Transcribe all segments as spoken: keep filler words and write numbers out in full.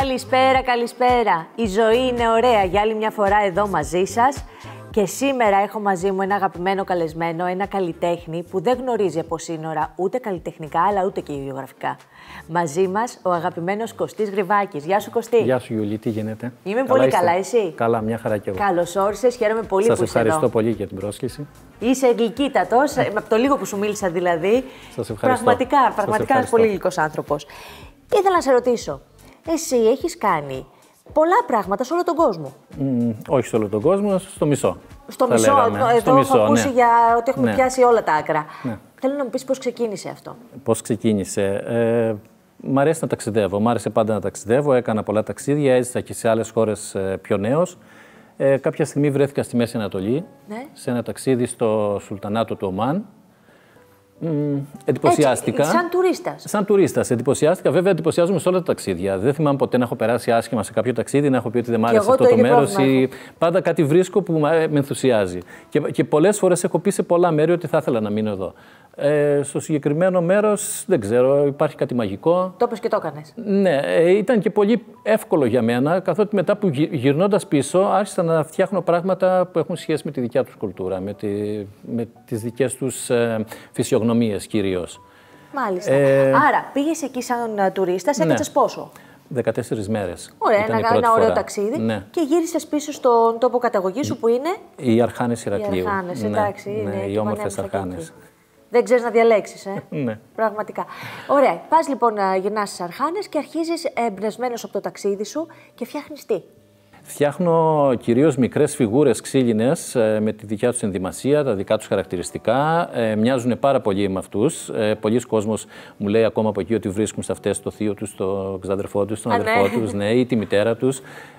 Καλησπέρα, καλησπέρα. Η ζωή είναι ωραία για άλλη μια φορά εδώ μαζί σας. Και σήμερα έχω μαζί μου ένα αγαπημένο καλεσμένο, ένα καλλιτέχνη που δεν γνωρίζει από σύνορα ούτε καλλιτεχνικά αλλά ούτε και ιδιογραφικά. Μαζί μας ο αγαπημένος Κωστής Γρυβάκης. Γεια σου, Κωστή. Γεια σου, Γιούλη, τι γίνεται? Είμαι καλά πολύ είστε? Καλά, εσύ? Καλά, μια χαρά κι εγώ. Καλώς όρισες, χαίρομαι πολύ Σας που είσαι εδώ. ευχαριστώ πολύ για την πρόσκληση. Είσαι γλυκύτατος, από το λίγο που σου μίλησα δηλαδή. Σας ευχαριστώ. Πραγματικά, Σας πραγματικά ευχαριστώ. πολύ γλυκός άνθρωπος. Ήθελα να σε ρωτήσω, εσύ έχεις κάνει πολλά πράγματα σε όλο τον κόσμο. Mm, όχι σε όλο τον κόσμο, στο μισό. Στο μισό, εδώ στο μισό, έχω ακούσει ναι. για ότι έχουμε ναι. πιάσει όλα τα άκρα. Ναι. Θέλω να μου πεις πώς ξεκίνησε αυτό. Πώς ξεκίνησε. Ε, μ' αρέσει να ταξιδεύω. Μ' άρεσε πάντα να ταξιδεύω. Έκανα πολλά ταξίδια. Έζησα και σε άλλες χώρες ε, πιο νέος. Ε, κάποια στιγμή βρέθηκα στη Μέση Ανατολή, ναι. σε ένα ταξίδι στο Σουλτανάτο του Ομάν. Mm, εντυπωσιάστηκα. Έτσι, σαν τουρίστας. Σαν τουρίστας. Εντυπωσιάστηκα. Βέβαια, εντυπωσιάζομαι σε όλα τα ταξίδια. Δεν θυμάμαι ποτέ να έχω περάσει άσχημα σε κάποιο ταξίδι, να έχω πει ότι δεν μ' άρεσε αυτό το, το μέρος. Ή... Πάντα κάτι βρίσκω που με ενθουσιάζει. Και, και πολλές φορές έχω πει σε πολλά μέρη ότι θα ήθελα να μείνω εδώ. Ε, στο συγκεκριμένο μέρος δεν ξέρω, υπάρχει κάτι μαγικό. Το είπες και το έκανες. Ναι, ε, ήταν και πολύ εύκολο για μένα, καθότι μετά που γυρνώντας πίσω άρχισα να φτιάχνω πράγματα που έχουν σχέση με τη δικιά τους κουλτούρα, με, τη, με τις δικές τους ε, φυσιογνωμίες κυρίως. Μάλιστα. Ε, Άρα πήγες εκεί σαν τουρίστας, έκατσες ναι. πόσο? δεκατέσσερις μέρες. Ωραία, ήταν ένα, ένα ωραίο φορά. ταξίδι. Ναι. Και γύρισες πίσω στον τόπο καταγωγής σου που είναι. Οι Αρχάνες Ηρακλείου. Οι Αρχάνες, εντάξει. Ναι, είναι, ναι, οι όμορφες Αρχάνες. Δεν ξέρεις να διαλέξεις, ε. Ναι. Πραγματικά. Ωραία. Πας λοιπόν να γυρνάς στις Αρχάνες και αρχίζεις εμπνευσμένος από το ταξίδι σου και φτιάχνεις τι? Φτιάχνω κυρίως μικρές φιγούρες ξύλινες με τη δικιά τους ενδυμασία, τα δικά τους χαρακτηριστικά. Ε, μοιάζουν πάρα πολύ με αυτούς. Ε, πολλοί κόσμος μου λέει ακόμα από εκεί ότι βρίσκουν σε αυτές το θείο τους, τον ξαδερφό τους, τον αδερφό ναι. τους, ναι, ή τη μητέρα τους.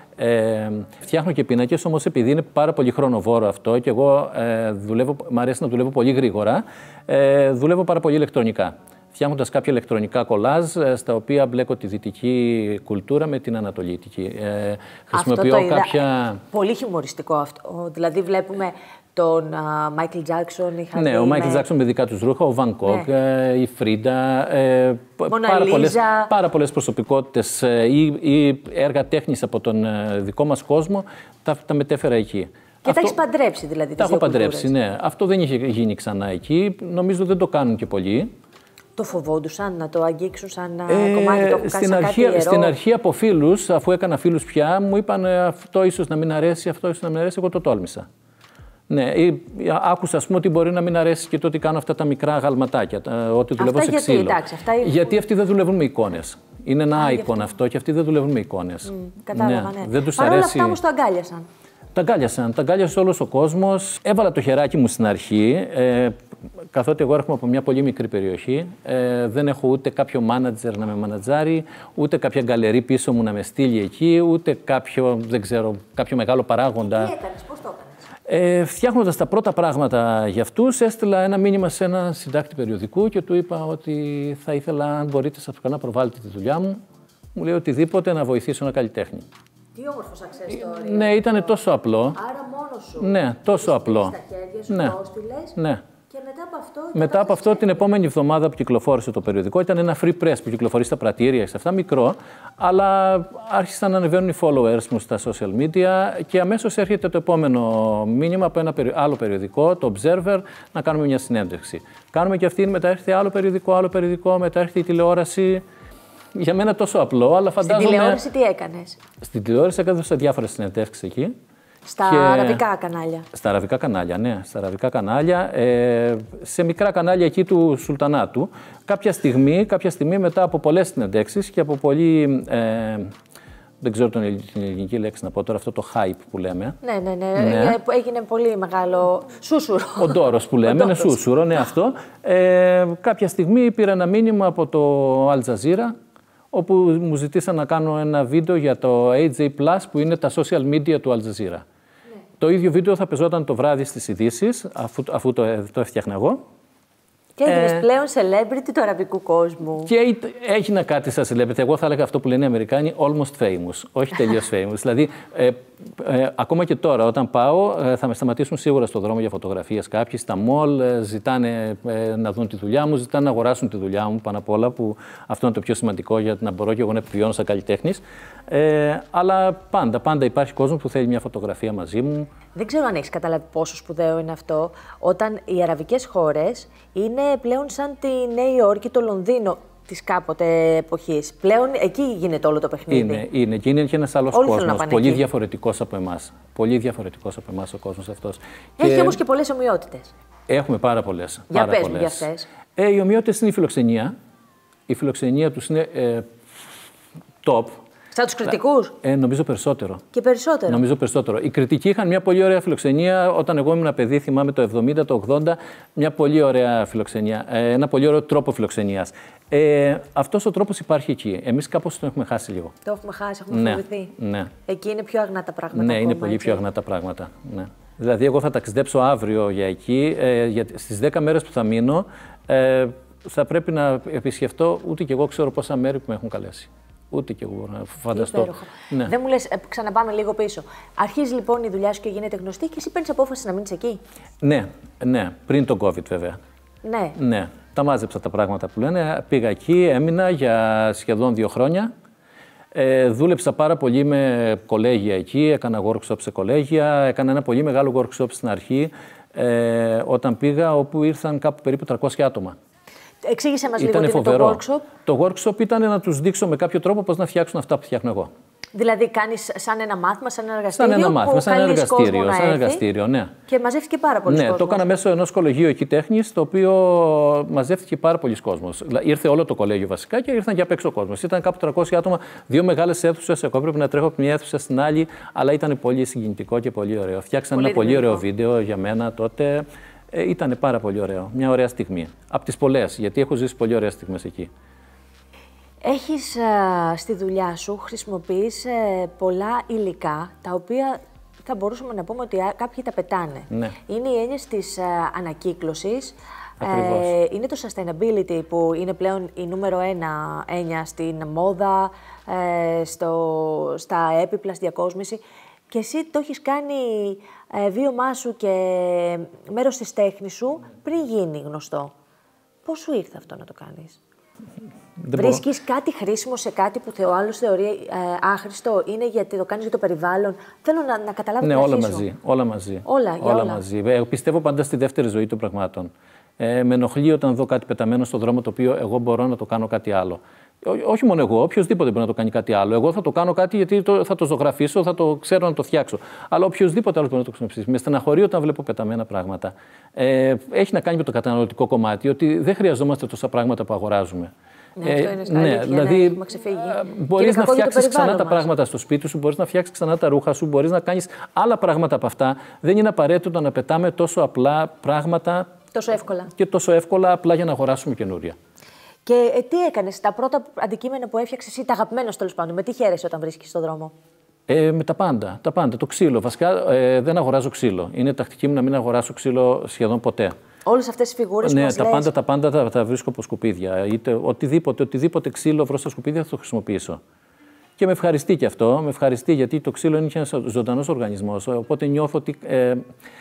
Ε, φτιάχνω και πίνακες, όμως επειδή είναι πάρα πολύ χρονοβόρο αυτό και εγώ ε, δουλεύω, μ' αρέσει να δουλεύω πολύ γρήγορα, ε, δουλεύω πάρα πολύ ηλεκτρονικά. Φτιάχνοντας κάποια ηλεκτρονικά κολάζ, στα οποία μπλέκω τη δυτική κουλτούρα με την ανατολίτικη. Ε, χρησιμοποιώ αυτό το κάποια... είδα. Πολύ χιουμοριστικό αυτό. Δηλαδή βλέπουμε τον Μάικλ Τζάκσον. Ναι, ο Μάικλ Τζάκσον με δικά τους ρούχα, ο Βαν Κόκ, ναι. η Φρίντα, ε, πάρα, πολλές, πάρα πολλές προσωπικότητες ε, ή, ή έργα τέχνης από τον ε, δικό μας κόσμο, τα, τα μετέφερα εκεί. Και αυτό, τα έχεις παντρέψει δηλαδή. Τα έχω παντρέψει, ναι. Αυτό δεν είχε γίνει ξανά εκεί. Νομίζω δεν το κάνουν και πολλοί. Το φοβόντουσαν να το αγγίξουν σαν ε, κομμάτι, το έχουν στην, κάνει αρχή, σαν κάτι στην αρχή από φίλους, αφού έκανα φίλους πια, μου είπαν αυτό ίσως να μην αρέσει, αυτό ίσως να μην αρέσει, εγώ το τόλμησα. Ναι, ή, άκουσα ας πούμε ότι μπορεί να μην αρέσει και το ότι κάνω αυτά τα μικρά γαλματάκια, ότι δουλεύω αυτά σε ξύλο. Γιατί, εντάξει, αυτά είναι... γιατί αυτοί δεν δουλεύουν με εικόνες. Είναι ένα icon αυτό. αυτό και αυτοί δεν δουλεύουν με εικόνες. Mm, κατάλαβα, ναι. ναι. Δεν τους Παρ' όλα αρέσει... αυτά όμως το αγκάλιασαν. Τα αγκάλιασαν, τα αγκάλιασε όλος ο κόσμος. Έβαλα το χεράκι μου στην αρχή, ε, καθότι εγώ έρχομαι από μια πολύ μικρή περιοχή. Ε, δεν έχω ούτε κάποιο μάνατζερ να με μανατζάρει, ούτε κάποια γκαλερί πίσω μου να με στείλει εκεί, ούτε κάποιο, δεν ξέρω, κάποιο μεγάλο παράγοντα. Τι έκανες, πώς το έκανες? Ε, φτιάχνοντας τα πρώτα πράγματα για αυτούς, έστειλα ένα μήνυμα σε ένα συντάκτη περιοδικού και του είπα ότι θα ήθελα, αν μπορείτε, σας να προβάλλετε τη δουλειά μου. Μου λέει οτιδήποτε να βοηθήσω ένα καλλιτέχνη. Τι όμορφο success story. Ναι, ήταν τόσο απλό. Άρα μόνος σου. Ναι, τόσο απλό. Στα χέρια σου, ναι. το έστειλες. Ναι. Και μετά από αυτό. Μετά από αυτό, την επόμενη εβδομάδα που κυκλοφόρησε το περιοδικό, ήταν ένα free press που κυκλοφορεί στα πρατήρια, σε αυτά μικρό, αλλά άρχισαν να ανεβαίνουν οι followers μου στα social media και αμέσως έρχεται το επόμενο μήνυμα από ένα άλλο περιοδικό, το Observer, να κάνουμε μια συνέντευξη. Κάνουμε και αυτήν, μετά έρχεται άλλο περιοδικό, άλλο περιοδικό, μετά έρχεται η τηλεόραση. Για μένα τόσο απλό, αλλά φαντάζομαι... Στην τηλεόραση τι έκανες? Στην τηλεόραση έδωσα διάφορες συνεντεύξεις εκεί. Στα και... αραβικά κανάλια. Στα αραβικά κανάλια, ναι. Στα αραβικά κανάλια, ε, σε μικρά κανάλια εκεί του Σουλτανάτου. Κάποια στιγμή, κάποια στιγμή μετά από πολλές συνεντεύξεις και από πολύ... Ε, δεν ξέρω την ελληνική λέξη να πω τώρα, αυτό το hype που λέμε. Ναι, ναι, ναι. ναι. Έγινε πολύ μεγάλο σούσουρο. Ο ντόρος που λέμε, είναι σούσουρο, ναι αυτό. Ε, κάποια στιγμή πήρα ένα μήνυμα από το Al Jazeera, όπου μου ζητήσαν να κάνω ένα βίντεο για το έιτς τζέι Plus, που είναι τα social media του Al Jazeera. Ναι. Το ίδιο βίντεο θα πεζόταν το βράδυ στις ειδήσεις, αφού, αφού το, το έφτιαχνα εγώ. Και έγινες ε, πλέον celebrity του αραβικού κόσμου. Και έγινα κάτι σαν celebrity. Εγώ θα έλεγα αυτό που λένε οι Αμερικάνοι, almost famous. Όχι τελείως famous. Δηλαδή, ε, ε, ακόμα και τώρα, όταν πάω, ε, θα με σταματήσουν σίγουρα στον δρόμο για φωτογραφίες κάποιοι. Στα μολ ε, ζητάνε ε, να δουν τη δουλειά μου, ζητάνε να αγοράσουν τη δουλειά μου πάνω απ' όλα, που αυτό είναι το πιο σημαντικό για να μπορώ και εγώ να επιβιώνω σαν καλλιτέχνης. Ε, αλλά πάντα, πάντα υπάρχει κόσμος που θέλει μια φωτογραφία μαζί μου. Δεν ξέρω αν έχεις καταλάβει πόσο σπουδαίο είναι αυτό, όταν οι αραβικές χώρες είναι πλέον σαν τη Νέα Υόρκη, το Λονδίνο της κάποτε εποχής. Πλέον εκεί γίνεται όλο το παιχνίδι. Είναι, είναι. Και είναι και ένας άλλος Όλοι κόσμος, πολύ εκεί. διαφορετικός από εμάς. Πολύ διαφορετικός από εμάς ο κόσμος αυτός. Έχει και... όμως και πολλές ομοιότητες. Έχουμε πάρα πολλές. Για πάρα πες πολλές. μου για αυτές. Ε, οι ομοιότητες είναι η φιλοξενία. Η φιλοξενία τους είναι ε, top. Σαν τους κριτικούς. Ε, νομίζω περισσότερο. Και περισσότερο. Νομίζω περισσότερο. Οι κριτικοί είχαν μια πολύ ωραία φιλοξενία. Όταν εγώ ήμουν παιδί, θυμάμαι το εβδομήντα, το ογδόντα, μια πολύ ωραία φιλοξενία. Ε, ένα πολύ ωραίο τρόπο φιλοξενίας. Ε, αυτός ο τρόπος υπάρχει εκεί. Εμείς κάπως τον έχουμε χάσει λίγο. Το έχουμε χάσει, έχουμε ναι, φοβηθεί. Ναι. Εκεί είναι πιο αγνά τα πράγματα. Ναι, ακόμα, είναι πολύ έτσι. πιο αγνά τα πράγματα. Ναι. Δηλαδή, εγώ θα ταξιδέψω αύριο για εκεί. Ε, για, στις δέκα μέρες που θα μείνω, ε, θα πρέπει να επισκεφτώ, ούτε κι εγώ ξέρω πόσα μέρη που με έχουν καλέσει. Ούτε κι εγώ μπορώ να φανταστώ. Ναι. Δεν μου λες, ε, ξαναπάμε λίγο πίσω. Αρχίζει λοιπόν η δουλειά σου και γίνεται γνωστή και εσύ παίρνεις απόφαση να μείνεις εκεί. Ναι, ναι, πριν τον COVID βέβαια. Ναι. Ναι. Τα μάζεψα τα πράγματα που λένε. Πήγα εκεί, έμεινα για σχεδόν δύο χρόνια. Ε, δούλεψα πάρα πολύ με κολέγια εκεί, έκανα workshop σε κολέγια, έκανα ένα πολύ μεγάλο workshop στην αρχή, ε, όταν πήγα, όπου ήρθαν κάπου περίπου τριακόσια άτομα. Εξήγησε μας λίγο τι είναι το workshop. Το workshop ήταν να τους δείξω με κάποιο τρόπο πώς να φτιάξουν αυτά που φτιάχνω εγώ. Δηλαδή κάνεις σαν ένα μάθημα, σαν ένα εργαστήριο. Σαν ένα μάθημα, σαν ένα εργαστήριο, σαν ένα εργαστήριο, ναι. Και μαζεύτηκε πάρα πολλοί κόσμος. Ναι, το έκανα μέσω ενός κολεγίου εκεί τέχνης, το οποίο μαζεύτηκε πάρα πολλοί κόσμος. Ήρθε όλο το κολέγιο βασικά και ήρθαν και απ' έξω κόσμος. Ήταν κάπου τριακόσια άτομα, δύο μεγάλες αίθουσες. Εγώ έπρεπε να τρέχω από μια αίθουσα στην άλλη, αλλά ήταν πολύ συγκινητικό και πολύ ωραίο. Φτιάξαν ένα πολύ ωραίο βίντεο για μένα τότε. Ε, ήταν πάρα πολύ ωραίο. Μια ωραία στιγμή. Από τις πολλές, γιατί έχω ζήσει πολύ ωραίες στιγμές εκεί. Έχεις α, στη δουλειά σου χρησιμοποιείς ε, πολλά υλικά, τα οποία θα μπορούσαμε να πούμε ότι α, κάποιοι τα πετάνε. Ναι. Είναι οι έννοιες της α, ανακύκλωσης, ε, είναι το sustainability που είναι πλέον η νούμερο ένα έννοια στην μόδα, ε, στο, στα έπιπλα, στη διακόσμηση. Και εσύ το έχεις κάνει ε, βίωμά σου και μέρος της τέχνης σου πριν γίνει γνωστό. Πώς σου ήρθε αυτό να το κάνεις? Δεν Βρίσκεις μπορώ. κάτι χρήσιμο σε κάτι που ο άλλος θεωρεί ε, άχρηστο, είναι γιατί το κάνεις για το περιβάλλον? Θέλω να, να καταλάβω ναι, την όλα αρχή μαζί, σου. όλα μαζί. Όλα, για όλα, όλα. μαζί. Ε, πιστεύω πάντα στη δεύτερη ζωή των πραγμάτων. Ε, με ενοχλεί όταν δω κάτι πεταμένο στον δρόμο το οποίο εγώ μπορώ να το κάνω κάτι άλλο. Ό, όχι μόνο εγώ, οποιοδήποτε μπορεί να το κάνει κάτι άλλο. Εγώ θα το κάνω κάτι γιατί το, θα το ζωγραφίσω, θα το ξέρω να το φτιάξω. Αλλά οποιοδήποτε άλλο μπορεί να το χρησιμοποιήσει. Με στεναχωρεί όταν βλέπω πεταμένα πράγματα. Ε, έχει να κάνει με το καταναλωτικό κομμάτι, ότι δεν χρειαζόμαστε τόσα πράγματα που αγοράζουμε. Ναι, αυτό είναι στα ναι, αλήθεια, δηλαδή, ναι, έχουμε ξεφύγει. Μπορείς να φτιάξεις ξανά μας. τα πράγματα στο σπίτι σου, μπορείς να φτιάξεις ξανά τα ρούχα σου, μπορείς να κάνεις άλλα πράγματα από αυτά. Δεν είναι απαραίτητο να πετάμε τόσο απλά πράγματα. Τόσο εύκολα. Και τόσο εύκολα απλά για να αγοράσουμε καινούρια. Και ε, τι έκανες, τα πρώτα αντικείμενα που έφτιαξες ή τα αγαπημένα τέλος πάντων, με τι χαίρεσαι όταν βρίσκεις στον δρόμο? Ε, με τα πάντα, τα πάντα. Το ξύλο. Βασικά ε, δεν αγοράζω ξύλο. Είναι τακτική μου να μην αγοράσω ξύλο σχεδόν ποτέ. Όλες αυτές τις φιγούρες ναι, που μας τα λες. πάντα, τα πάντα τα, τα βρίσκω από σκουπίδια. Είτε οτιδήποτε, οτιδήποτε ξύλο βρω στα σκουπίδια θα το χρησιμοποιήσω. Και με ευχαριστεί και αυτό. Με ευχαριστεί γιατί το ξύλο είναι ένας ζωντανός οργανισμός. Οπότε νιώθω ότι ε,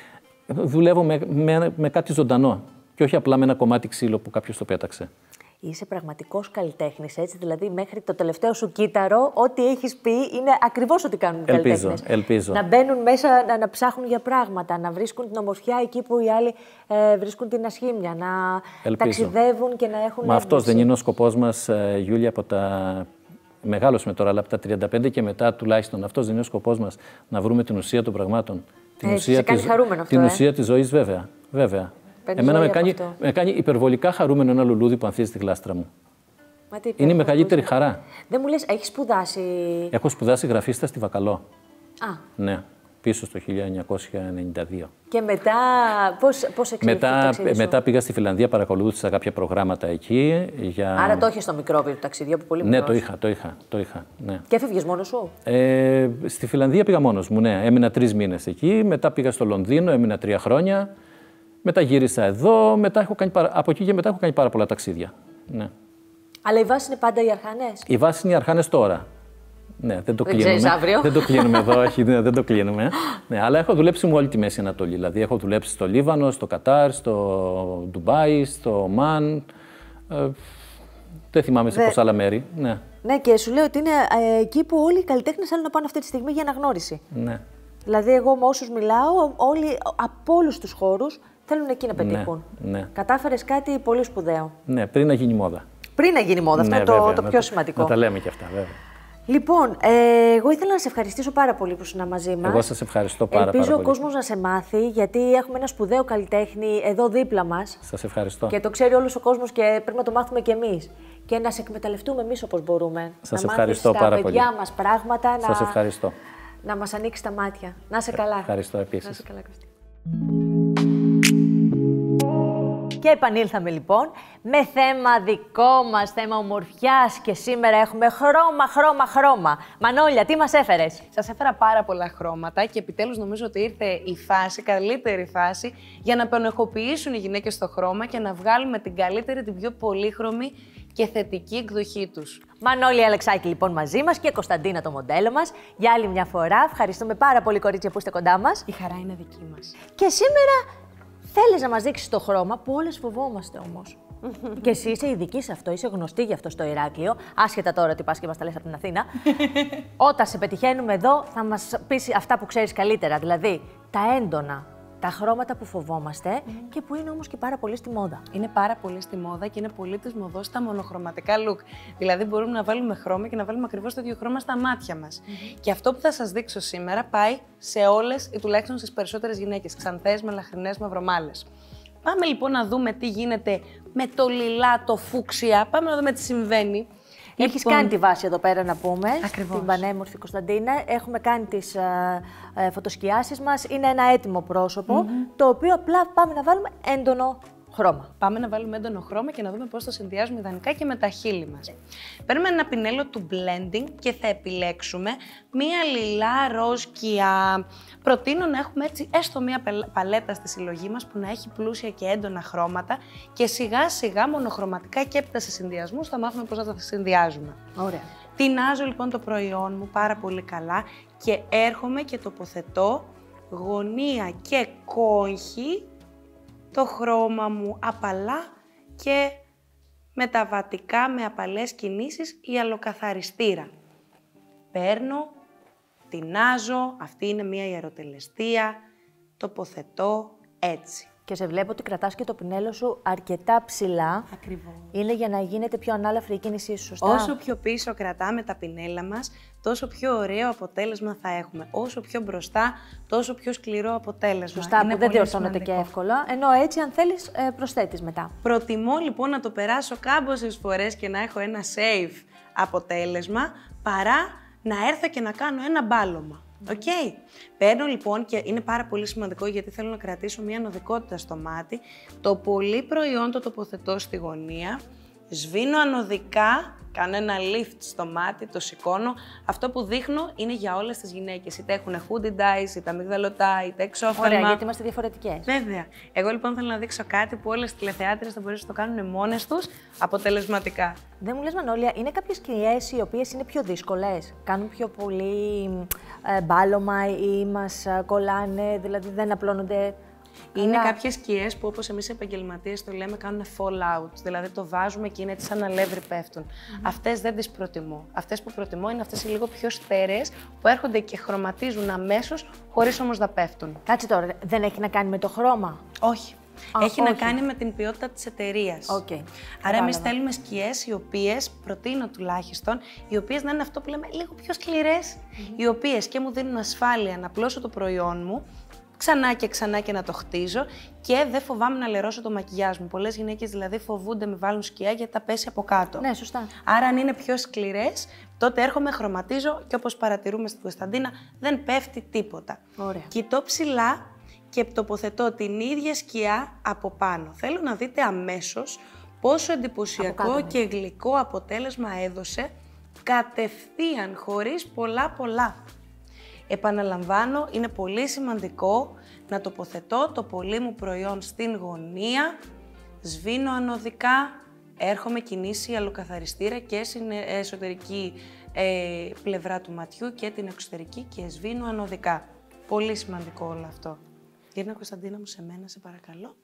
δουλεύω με, με, με κάτι ζωντανό. Και όχι απλά με ένα κομμάτι ξύλο που κάποιος το πέταξε. Είσαι πραγματικός καλλιτέχνης, έτσι. Δηλαδή, μέχρι το τελευταίο σου κύτταρο, ό,τι έχεις πει είναι ακριβώς ό,τι κάνουν οι καλλιτέχνες. Ελπίζω. Να μπαίνουν μέσα, να, να ψάχνουν για πράγματα, να βρίσκουν την ομορφιά εκεί που οι άλλοι ε, βρίσκουν την ασχήμια, να ελπίζω. ταξιδεύουν και να έχουν. Μα αυτός δεν είναι ο σκοπός μας, ε, Γιούλια, από τα. Μεγάλωσαμε τώρα, αλλά από τα τριάντα πέντε και μετά τουλάχιστον. Αυτός δεν είναι ο σκοπός μας, να βρούμε την ουσία των πραγμάτων. Την ε, ουσία, της, αυτό, την ε? ουσία της ζωής, βέβαια. βέβαια. Εμένα με κάνει, με κάνει υπερβολικά χαρούμενο ένα λουλούδι που ανθίζει στη γλάστρα μου. Μα τι είναι η μεγαλύτερη χαρά. Δεν μου λες, έχεις σπουδάσει? Έχω σπουδάσει γραφίστα στη Βακαλό. Α. Ναι, πίσω στο χίλια εννιακόσια ενενήντα δύο. Και μετά, πώς, πώς εξελίχθηκε το ταξίδι σου? Μετά πήγα στη Φιλανδία, παρακολούθησα κάποια προγράμματα εκεί. Για... Άρα το έχεις στο μικρόβιο του ταξίδι, από πολύ μικρός. Ναι, το είχα, το είχα. Το είχα ναι. Και έφευγες μόνος σου? Ε, στη Φιλανδία πήγα μόνος μου, ναι. Έμεινα τρεις μήνες εκεί. Μετά πήγα στο Λονδίνο, έμεινα τρία χρόνια. Μετά γύρισα εδώ, μετά έχω κάνει, από εκεί και μετά έχω κάνει πάρα πολλά ταξίδια. Ναι. Αλλά η βάση είναι πάντα οι Αρχάνες. Η βάση είναι οι Αρχάνες τώρα. Ναι, δεν το δεν κλείνουμε. Αύριο. Δεν το κλείνουμε εδώ, όχι, ναι, δεν το κλείνουμε. Ναι, αλλά έχω δουλέψει με όλη τη Μέση Ανατολή. Δηλαδή, έχω δουλέψει στο Λίβανο, στο Κατάρ, στο Ντουμπάι, στο Ομάν. Ε, δεν θυμάμαι σε Δε... πόσα άλλα μέρη. Ναι. ναι, και σου λέω ότι είναι ε, εκεί που όλοι οι καλλιτέχνες θέλουν να πάνε αυτή τη στιγμή για αναγνώριση. Ναι. Δηλαδή, εγώ με όσους μιλάω, όλοι από όλους τους χώρους θέλουν εκεί να πετύχουν. Ναι, ναι. Κατάφερες κάτι πολύ σπουδαίο. Ναι, πριν να γίνει μόδα. Πριν να γίνει μόδα, αυτό ναι, είναι βέβαια, το, το πιο σημαντικό. Να τα λέμε και αυτά, βέβαια. Λοιπόν, ε, εγώ ήθελα να σε ευχαριστήσω πάρα πολύ που ήσουν μαζί μας. Εγώ σας ευχαριστώ πάρα, Ελπίζω πάρα πολύ. Ελπίζω ο κόσμος να σε μάθει, γιατί έχουμε ένα σπουδαίο καλλιτέχνη εδώ δίπλα μας. Σας ευχαριστώ. Και το ξέρει όλος ο κόσμος και πρέπει να το μάθουμε κι εμείς. Και να σε εκμεταλλευτούμε εμείς όπως μπορούμε. Σας να ευχαριστώ πάρα πολύ. Να μάθεις τα παιδιά μας πράγματα. Σας να... ευχαριστώ. Να μας ανοίξει τα μάτια. Να είσαι καλά. Ευχαριστώ επίσης. Να είσαι καλά, Κωστή. Και επανήλθαμε λοιπόν με θέμα δικό μας, θέμα ομορφιάς, και σήμερα έχουμε χρώμα, χρώμα, χρώμα. Μανώλια, τι μας έφερες? Σας έφερα πάρα πολλά χρώματα και επιτέλους νομίζω ότι ήρθε η φάση, καλύτερη φάση, για να πενοχοποιήσουν οι γυναίκες το χρώμα και να βγάλουμε την καλύτερη, την πιο πολύχρωμη και θετική εκδοχή τους. Μανώλη Αλεξάκη λοιπόν μαζί μας και Κωνσταντίνα το μοντέλο μας. Για άλλη μια φορά ευχαριστούμε πάρα πολύ, κορίτσια, που είστε κοντά μας. Η χαρά είναι δική μας. Και σήμερα θέλεις να μας δείξεις το χρώμα που όλες φοβόμαστε όμως. Και εσύ είσαι ειδική σε αυτό, είσαι γνωστή γι' αυτό στο Ηράκλειο. Άσχετα τώρα ότι πας και μας τα λες από την Αθήνα. Όταν σε πετυχαίνουμε εδώ, θα μας πεις αυτά που ξέρεις καλύτερα. Δηλαδή, τα έντονα, τα χρώματα που φοβόμαστε mm. και που είναι όμως και πάρα πολύ στη μόδα. Είναι πάρα πολύ στη μόδα και είναι πολύ της μοδός τα μονοχρωματικά look. Δηλαδή, μπορούμε να βάλουμε χρώμα και να βάλουμε ακριβώς το ίδιο χρώμα στα μάτια μας. Mm. Και αυτό που θα σας δείξω σήμερα πάει σε όλες ή τουλάχιστον στις περισσότερες γυναίκες. Ξανθές, μελαχρινές, μαυρομάλες. Πάμε λοιπόν να δούμε τι γίνεται με το λιλά, το φούξια. Πάμε να δούμε τι συμβαίνει. Έχεις λοιπόν κάνει τη βάση εδώ πέρα, να πούμε, ακριβώς, την πανέμορφη Κωνσταντίνα. Έχουμε κάνει τις α, α, φωτοσκιάσεις μας. Είναι ένα έτοιμο πρόσωπο, mm-hmm. το οποίο απλά πάμε να βάλουμε έντονο χρώμα. Πάμε να βάλουμε έντονο χρώμα και να δούμε πώς το συνδυάζουμε ιδανικά και με τα χείλη μας. Yeah. Παίρνουμε ένα πινέλο του blending και θα επιλέξουμε μία λιλά ροζ σκιά. Προτείνω να έχουμε έτσι έστω μία παλέτα στη συλλογή μας που να έχει πλούσια και έντονα χρώματα και σιγά σιγά μονοχρωματικά και έπειτα σε συνδυασμούς θα μάθουμε πώς θα τα συνδυάζουμε. Ωραία. Τινάζω λοιπόν το προϊόν μου πάρα πολύ καλά και έρχομαι και τοποθετώ γωνία και κόγχη το χρώμα μου απαλά και μεταβατικά με απαλές κινήσεις ή αλλοκαθαριστήρα. Παίρνω, τινάζω, αυτή είναι μία ιεροτελεστία, τοποθετώ έτσι. Και σε βλέπω ότι κρατάς και το πινέλο σου αρκετά ψηλά. Ακριβώς. Είναι για να γίνεται πιο ανάλαφρη η κίνησή σου, σωστά? Όσο πιο πίσω κρατάμε τα πινέλα μας, τόσο πιο ωραίο αποτέλεσμα θα έχουμε. Όσο πιο μπροστά, τόσο πιο σκληρό αποτέλεσμα. Σωστά, είναι που δεν διορθώνεται και εύκολα. Ενώ έτσι, αν θέλεις, ε, προσθέτεις μετά. Προτιμώ λοιπόν να το περάσω κάμποσες φορές και να έχω ένα safe αποτέλεσμα, παρά να έρθω και να κάνω ένα μπάλωμα. Οκ. Okay. Παίρνω λοιπόν, και είναι πάρα πολύ σημαντικό γιατί θέλω να κρατήσω μια ανωδικότητα στο μάτι, το πολύ προϊόν το τοποθετώ στη γωνία, σβήνω ανωδικά, κάνω ένα lift στο μάτι, το σηκώνω. Αυτό που δείχνω είναι για όλες τις γυναίκες, είτε έχουν hooded eyes, είτε αμυγδαλωτά, είτε εξώφθαλμα. Ωραία, γιατί είμαστε διαφορετικές. Βέβαια. Εγώ λοιπόν θέλω να δείξω κάτι που όλες οι τηλεθεάτρες θα μπορέσουν να το κάνουν μόνες τους αποτελεσματικά. Δεν μου λες, Μανώλια, είναι κάποιες σκιές οι οποίες είναι πιο δύσκολες, κάνουν πιο πολύ ε, μπάλωμα ή μας κολλάνε, δηλαδή δεν απλώνονται? Είναι αλλά... κάποιες σκιές που, όπως εμείς οι επαγγελματίες το λέμε, κάνουν fallout. Δηλαδή το βάζουμε και είναι έτσι σαν αλεύρι πέφτουν. Mm-hmm. Αυτές δεν τις προτιμώ. Αυτές που προτιμώ είναι αυτές οι λίγο πιο στέρεες που έρχονται και χρωματίζουν αμέσως, χωρίς όμως να πέφτουν. Κάτσε τώρα, δεν έχει να κάνει με το χρώμα? Όχι. Α, έχει όχι. να κάνει με την ποιότητα της εταιρείας. Okay. Άρα, εμείς θέλουμε σκιές οι οποίες, προτείνω τουλάχιστον, οι οποίες να είναι αυτό που λέμε λίγο πιο σκληρές, mm-hmm. οι οποίες και μου δίνουν ασφάλεια να πλώσω το προϊόν μου, ξανά και ξανά και να το χτίζω και δεν φοβάμαι να λερώσω το μακιγιάζ μου. Πολλές γυναίκες δηλαδή φοβούνται με βάλουν σκιά γιατί τα πέσει από κάτω. Ναι, σωστά. Άρα, αν είναι πιο σκληρές, τότε έρχομαι, χρωματίζω και όπως παρατηρούμε στην Κωνσταντίνα, δεν πέφτει τίποτα. Ωραία. Κοιτώ ψηλά και τοποθετώ την ίδια σκιά από πάνω. Θέλω να δείτε αμέσως πόσο εντυπωσιακό και γλυκό αποτέλεσμα έδωσε κατευθείαν, χωρίς πολλά πολλά. Επαναλαμβάνω, είναι πολύ σημαντικό να τοποθετώ το πολύ μου προϊόν στην γωνία, σβήνω ανωδικά, έρχομαι κινήσει αλλοκαθαριστήρα και στην εσωτερική ε, πλευρά του ματιού και την εξωτερική και σβήνω ανωδικά. Πολύ σημαντικό όλο αυτό. Γύρνα Κωνσταντίνα μου σε μένα, σε παρακαλώ.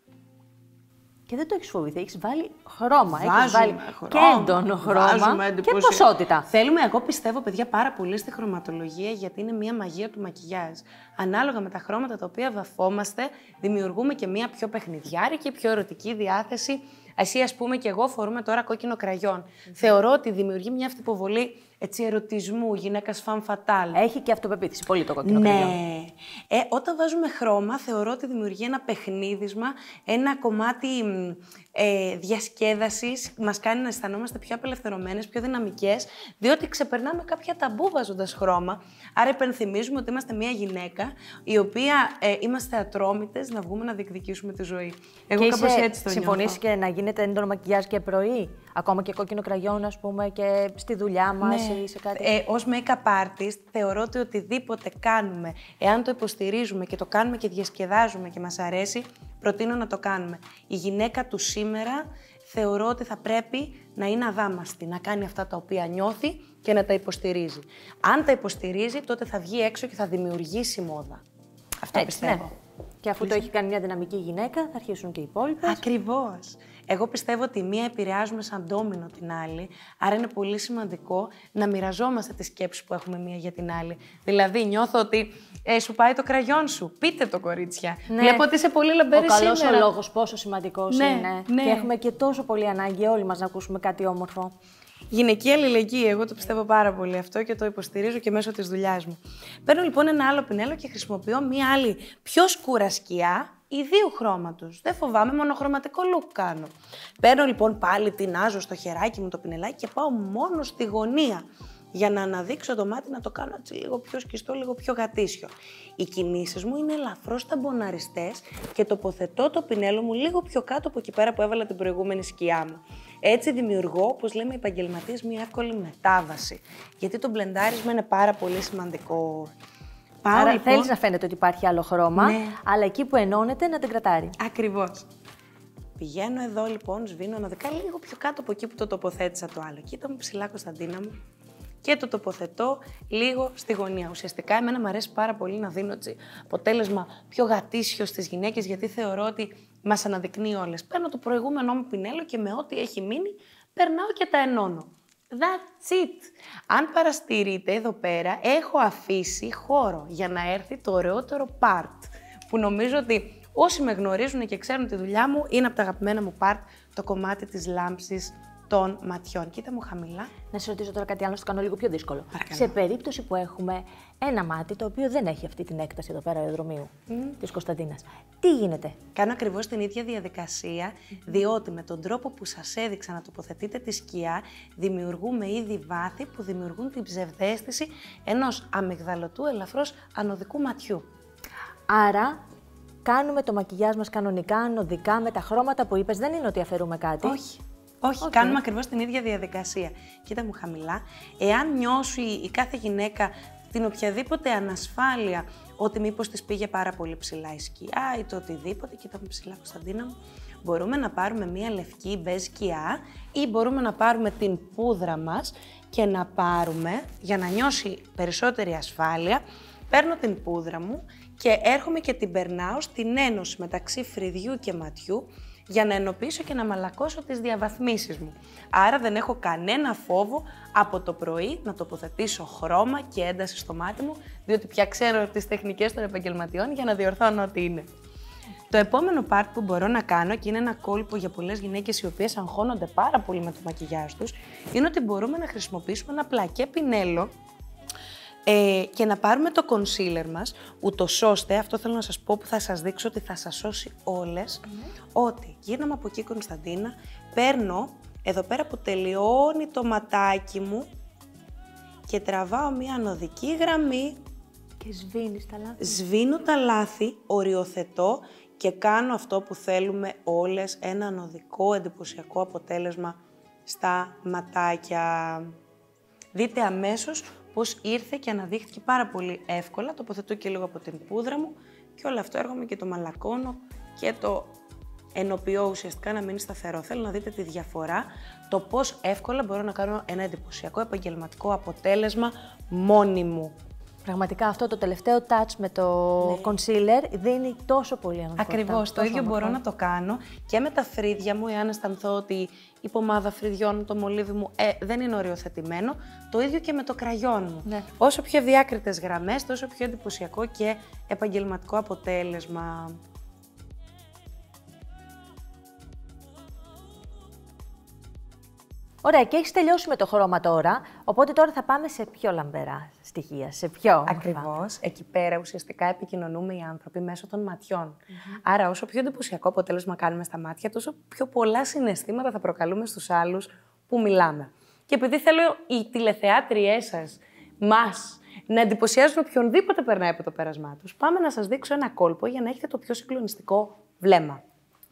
Και δεν το έχεις φοβηθεί, έχεις βάλει χρώμα, Βάζουμε έχεις βάλει χρώμα, και έντονο χρώμα και ποσότητα. Θέλουμε, εγώ πιστεύω, παιδιά, πάρα πολύ στη χρωματολογία, γιατί είναι μια μαγεία του μακιγιάζ. Ανάλογα με τα χρώματα τα οποία βαφόμαστε, δημιουργούμε και μια πιο παιχνιδιάρικη, πιο ερωτική διάθεση. Εσύ, ας πούμε, και εγώ φορούμε τώρα κόκκινο κραγιόν. Mm-hmm. Θεωρώ ότι δημιουργεί μια αυτοποβολή έτσι, ερωτισμού, γυναίκας φαν φατάλ. Έχει και αυτοπεποίθηση, πολύ το κόκκινο ναι. κραγιόν. Ε, όταν βάζουμε χρώμα, θεωρώ ότι δημιουργεί ένα παιχνίδισμα, ένα κομμάτι ε, διασκέδασης, μας κάνει να αισθανόμαστε πιο απελευθερωμένες, πιο δυναμικές, διότι ξεπερνάμε κάποια ταμπού βάζοντας χρώμα. Άρα υπενθυμίζουμε ότι είμαστε μια γυναίκα, η οποία ε, είμαστε ατρόμητες να βγούμε να διεκδικήσουμε τη ζωή. Εγώ και κάπως είσαι, έτσι το νιώθω. συμφωνείς και να γίνεται έντονο μακιγιάζ και πρωί, ακόμα και κόκκινο κραγιόν, ας πούμε, και στη δουλειά μας ναι. ή σε κάτι. Ε, ως make-up artist θεωρώ ότι οτιδήποτε κάνουμε, εάν το υποστηρίζουμε και το κάνουμε και διασκεδάζουμε και μας αρέσει, προτείνω να το κάνουμε. Η γυναίκα του σήμερα θεωρώ ότι θα πρέπει να είναι αδάμαστη, να κάνει αυτά τα οποία νιώθει και να τα υποστηρίζει. Αν τα υποστηρίζει, τότε θα βγει έξω και θα δημιουργήσει μόδα. Αυτό έτσι, πιστεύω. Ναι. Και αφού το έχει κάνει μια δυναμική γυναίκα, θα αρχίσουν και οι υπόλοιπες. Ακριβώς. Εγώ πιστεύω ότι η μία επηρεάζουμε σαν ντόμινο την άλλη, άρα είναι πολύ σημαντικό να μοιραζόμαστε τις σκέψεις που έχουμε μία για την άλλη. Δηλαδή, νιώθω ότι ε, σου πάει το κραγιόν σου. Πείτε το, κορίτσια. Ναι. Βλέπω ότι είσαι πολύ λαμπερή σήμερα. Ο καλός ο λόγος, πόσο σημαντικός ναι, είναι. Ναι. Και έχουμε και τόσο πολύ ανάγκη όλοι μας να ακούσουμε κάτι όμορφο. Γυναική αλληλεγγύη, εγώ το πιστεύω πάρα πολύ αυτό και το υποστηρίζω και μέσω της δουλειάς μου. Παίρνω λοιπόν ένα άλλο πινέλο και χρησιμοποιώ μία άλλη πιο σκούρα σκιά, ιδίου χρώματος. Δεν φοβάμαι, μονοχρωματικό look κάνω. Παίρνω λοιπόν πάλι, τεινάζω στο χεράκι μου το πινελάκι και πάω μόνο στη γωνία για να αναδείξω το μάτι, να το κάνω έτσι λίγο πιο σκιστό, λίγο πιο γατήσιο. Οι κινήσεις μου είναι ελαφρώς ταμποναριστές και τοποθετώ το πινέλο μου λίγο πιο κάτω από εκεί πέρα που έβαλα την προηγούμενη σκιά μου. Έτσι δημιουργώ, όπως λέμε οι επαγγελματίες, μια εύκολη μετάβαση. Γιατί το μπλεντάρισμα είναι πάρα πολύ σημαντικό. Πάω, Άρα λοιπόν... θέλεις να φαίνεται ότι υπάρχει άλλο χρώμα, ναι. αλλά εκεί που ενώνεται να την κρατάρει. Ακριβώς. Πηγαίνω εδώ λοιπόν, σβήνω αναδικά λίγο πιο κάτω από εκεί που το τοποθέτησα το άλλο. Κοίτα μου ψηλά, Κωνσταντίνα μου. Και το τοποθετώ λίγο στη γωνία. Ουσιαστικά, εμένα μου αρέσει πάρα πολύ να δίνω έτσι, αποτέλεσμα πιο γατήσιο στις γυναίκες, γιατί θεωρώ ότι μας αναδεικνύει όλες. Παίρνω το προηγούμενό μου πινέλο και με ό,τι έχει μείνει, περνάω και τα ενώνω. That's it. Αν παραστηρείτε εδώ πέρα, έχω αφήσει χώρο για να έρθει το ωραιότερο part, που νομίζω ότι όσοι με γνωρίζουν και ξέρουν τη δουλειά μου, είναι από τα αγαπημένα μου part, το κομμάτι της λάμψης των ματιών. Κοίτα μου χαμηλά. Να σε ρωτήσω τώρα κάτι άλλο, να το κάνω λίγο πιο δύσκολο. Παρακαλώ. Σε περίπτωση που έχουμε ένα μάτι το οποίο δεν έχει αυτή την έκταση εδώ πέρα αεροδρομίου mm. της Κωνσταντίνας, τι γίνεται? Κάνω ακριβώς την ίδια διαδικασία, mm. διότι με τον τρόπο που σας έδειξα να τοποθετείτε τη σκιά, δημιουργούμε ήδη βάθη που δημιουργούν την ψευδαίσθηση ενός αμυγδαλωτού ελαφρώς ανωδικού ματιού. Άρα, κάνουμε το μακιγιάζ μας κανονικά, ανωδικά, με τα χρώματα που είπες, δεν είναι ότι αφαιρούμε κάτι. Όχι. Όχι, okay. Κάνουμε ακριβώς την ίδια διαδικασία. Κοίτα μου χαμηλά. Εάν νιώσει η κάθε γυναίκα την οποιαδήποτε ανασφάλεια ότι μήπως της πήγε πάρα πολύ ψηλά η σκιά ή το οτιδήποτε, κοίτα μου ψηλά, Κωνσταντίνα μου, μπορούμε να πάρουμε μία λευκή μπεζ σκιά ή μπορούμε να πάρουμε την πούδρα μας και να πάρουμε, για να νιώσει περισσότερη ασφάλεια, παίρνω την πούδρα μου και έρχομαι και την περνάω στην ένωση μεταξύ φρυδιού και ματιού, για να ενοποιήσω και να μαλακώσω τις διαβαθμίσεις μου. Άρα δεν έχω κανένα φόβο από το πρωί να τοποθετήσω χρώμα και ένταση στο μάτι μου, διότι πια ξέρω τις τεχνικές των επαγγελματιών για να διορθώνω ό,τι είναι. Το επόμενο part που μπορώ να κάνω, και είναι ένα κόλπο για πολλές γυναίκες οι οποίες αγχώνονται πάρα πολύ με το μακιγιάζ τους, είναι ότι μπορούμε να χρησιμοποιήσουμε ένα πλακέ πινέλο Ε, και να πάρουμε το concealer μας, ούτως ώστε, αυτό θέλω να σας πω που θα σας δείξω ότι θα σας σώσει όλες, mm-hmm. ότι γύρναμε από εκεί, Κωνσταντίνα, παίρνω εδώ πέρα που τελειώνει το ματάκι μου και τραβάω μία ανωδική γραμμή και σβήνεις τα λάθη. Σβήνω τα λάθη, οριοθετώ και κάνω αυτό που θέλουμε όλες, ένα ανωδικό εντυπωσιακό αποτέλεσμα στα ματάκια. Δείτε αμέσως πώς ήρθε και αναδείχθηκε πάρα πολύ εύκολα. Τοποθετώ και λίγο από την πούδρα μου και όλο αυτό έρχομαι και το μαλακώνω και το ενοποιώ ουσιαστικά να μείνει σταθερό. Θέλω να δείτε τη διαφορά, το πώς εύκολα μπορώ να κάνω ένα εντυπωσιακό επαγγελματικό αποτέλεσμα μόνη μου. Πραγματικά αυτό το τελευταίο touch με το ναι. concealer δίνει τόσο πολύ αναφορά. Ακριβώς, το ίδιο μπορώ να το κάνω και με τα φρύδια μου, εάν αισθανθώ ότι η πομάδα φρυδιών, το μολύβι μου ε, δεν είναι οριοθετημένο, το ίδιο και με το κραγιόν μου. Ναι. Όσο πιο ευδιάκριτες γραμμές, τόσο πιο εντυπωσιακό και επαγγελματικό αποτέλεσμα. Ωραία, και έχεις τελειώσει με το χρώμα τώρα, οπότε τώρα θα πάμε σε πιο λαμπερά στοιχεία, σε πιο Ακριβώς. Εκεί πέρα ουσιαστικά επικοινωνούμε οι άνθρωποι μέσω των ματιών. Mm-hmm. Άρα όσο πιο εντυπωσιακό αποτέλεσμα κάνουμε στα μάτια, τόσο πιο πολλά συναισθήματα θα προκαλούμε στους άλλους που μιλάμε. Και επειδή θέλω οι τηλεθεάτριές σας, μας, να εντυπωσιάζουν οποιονδήποτε περνάει από το πέρασμά τους, πάμε να σας δείξω ένα κόλπο για να έχετε το πιο συγκλονιστικό βλέμμα.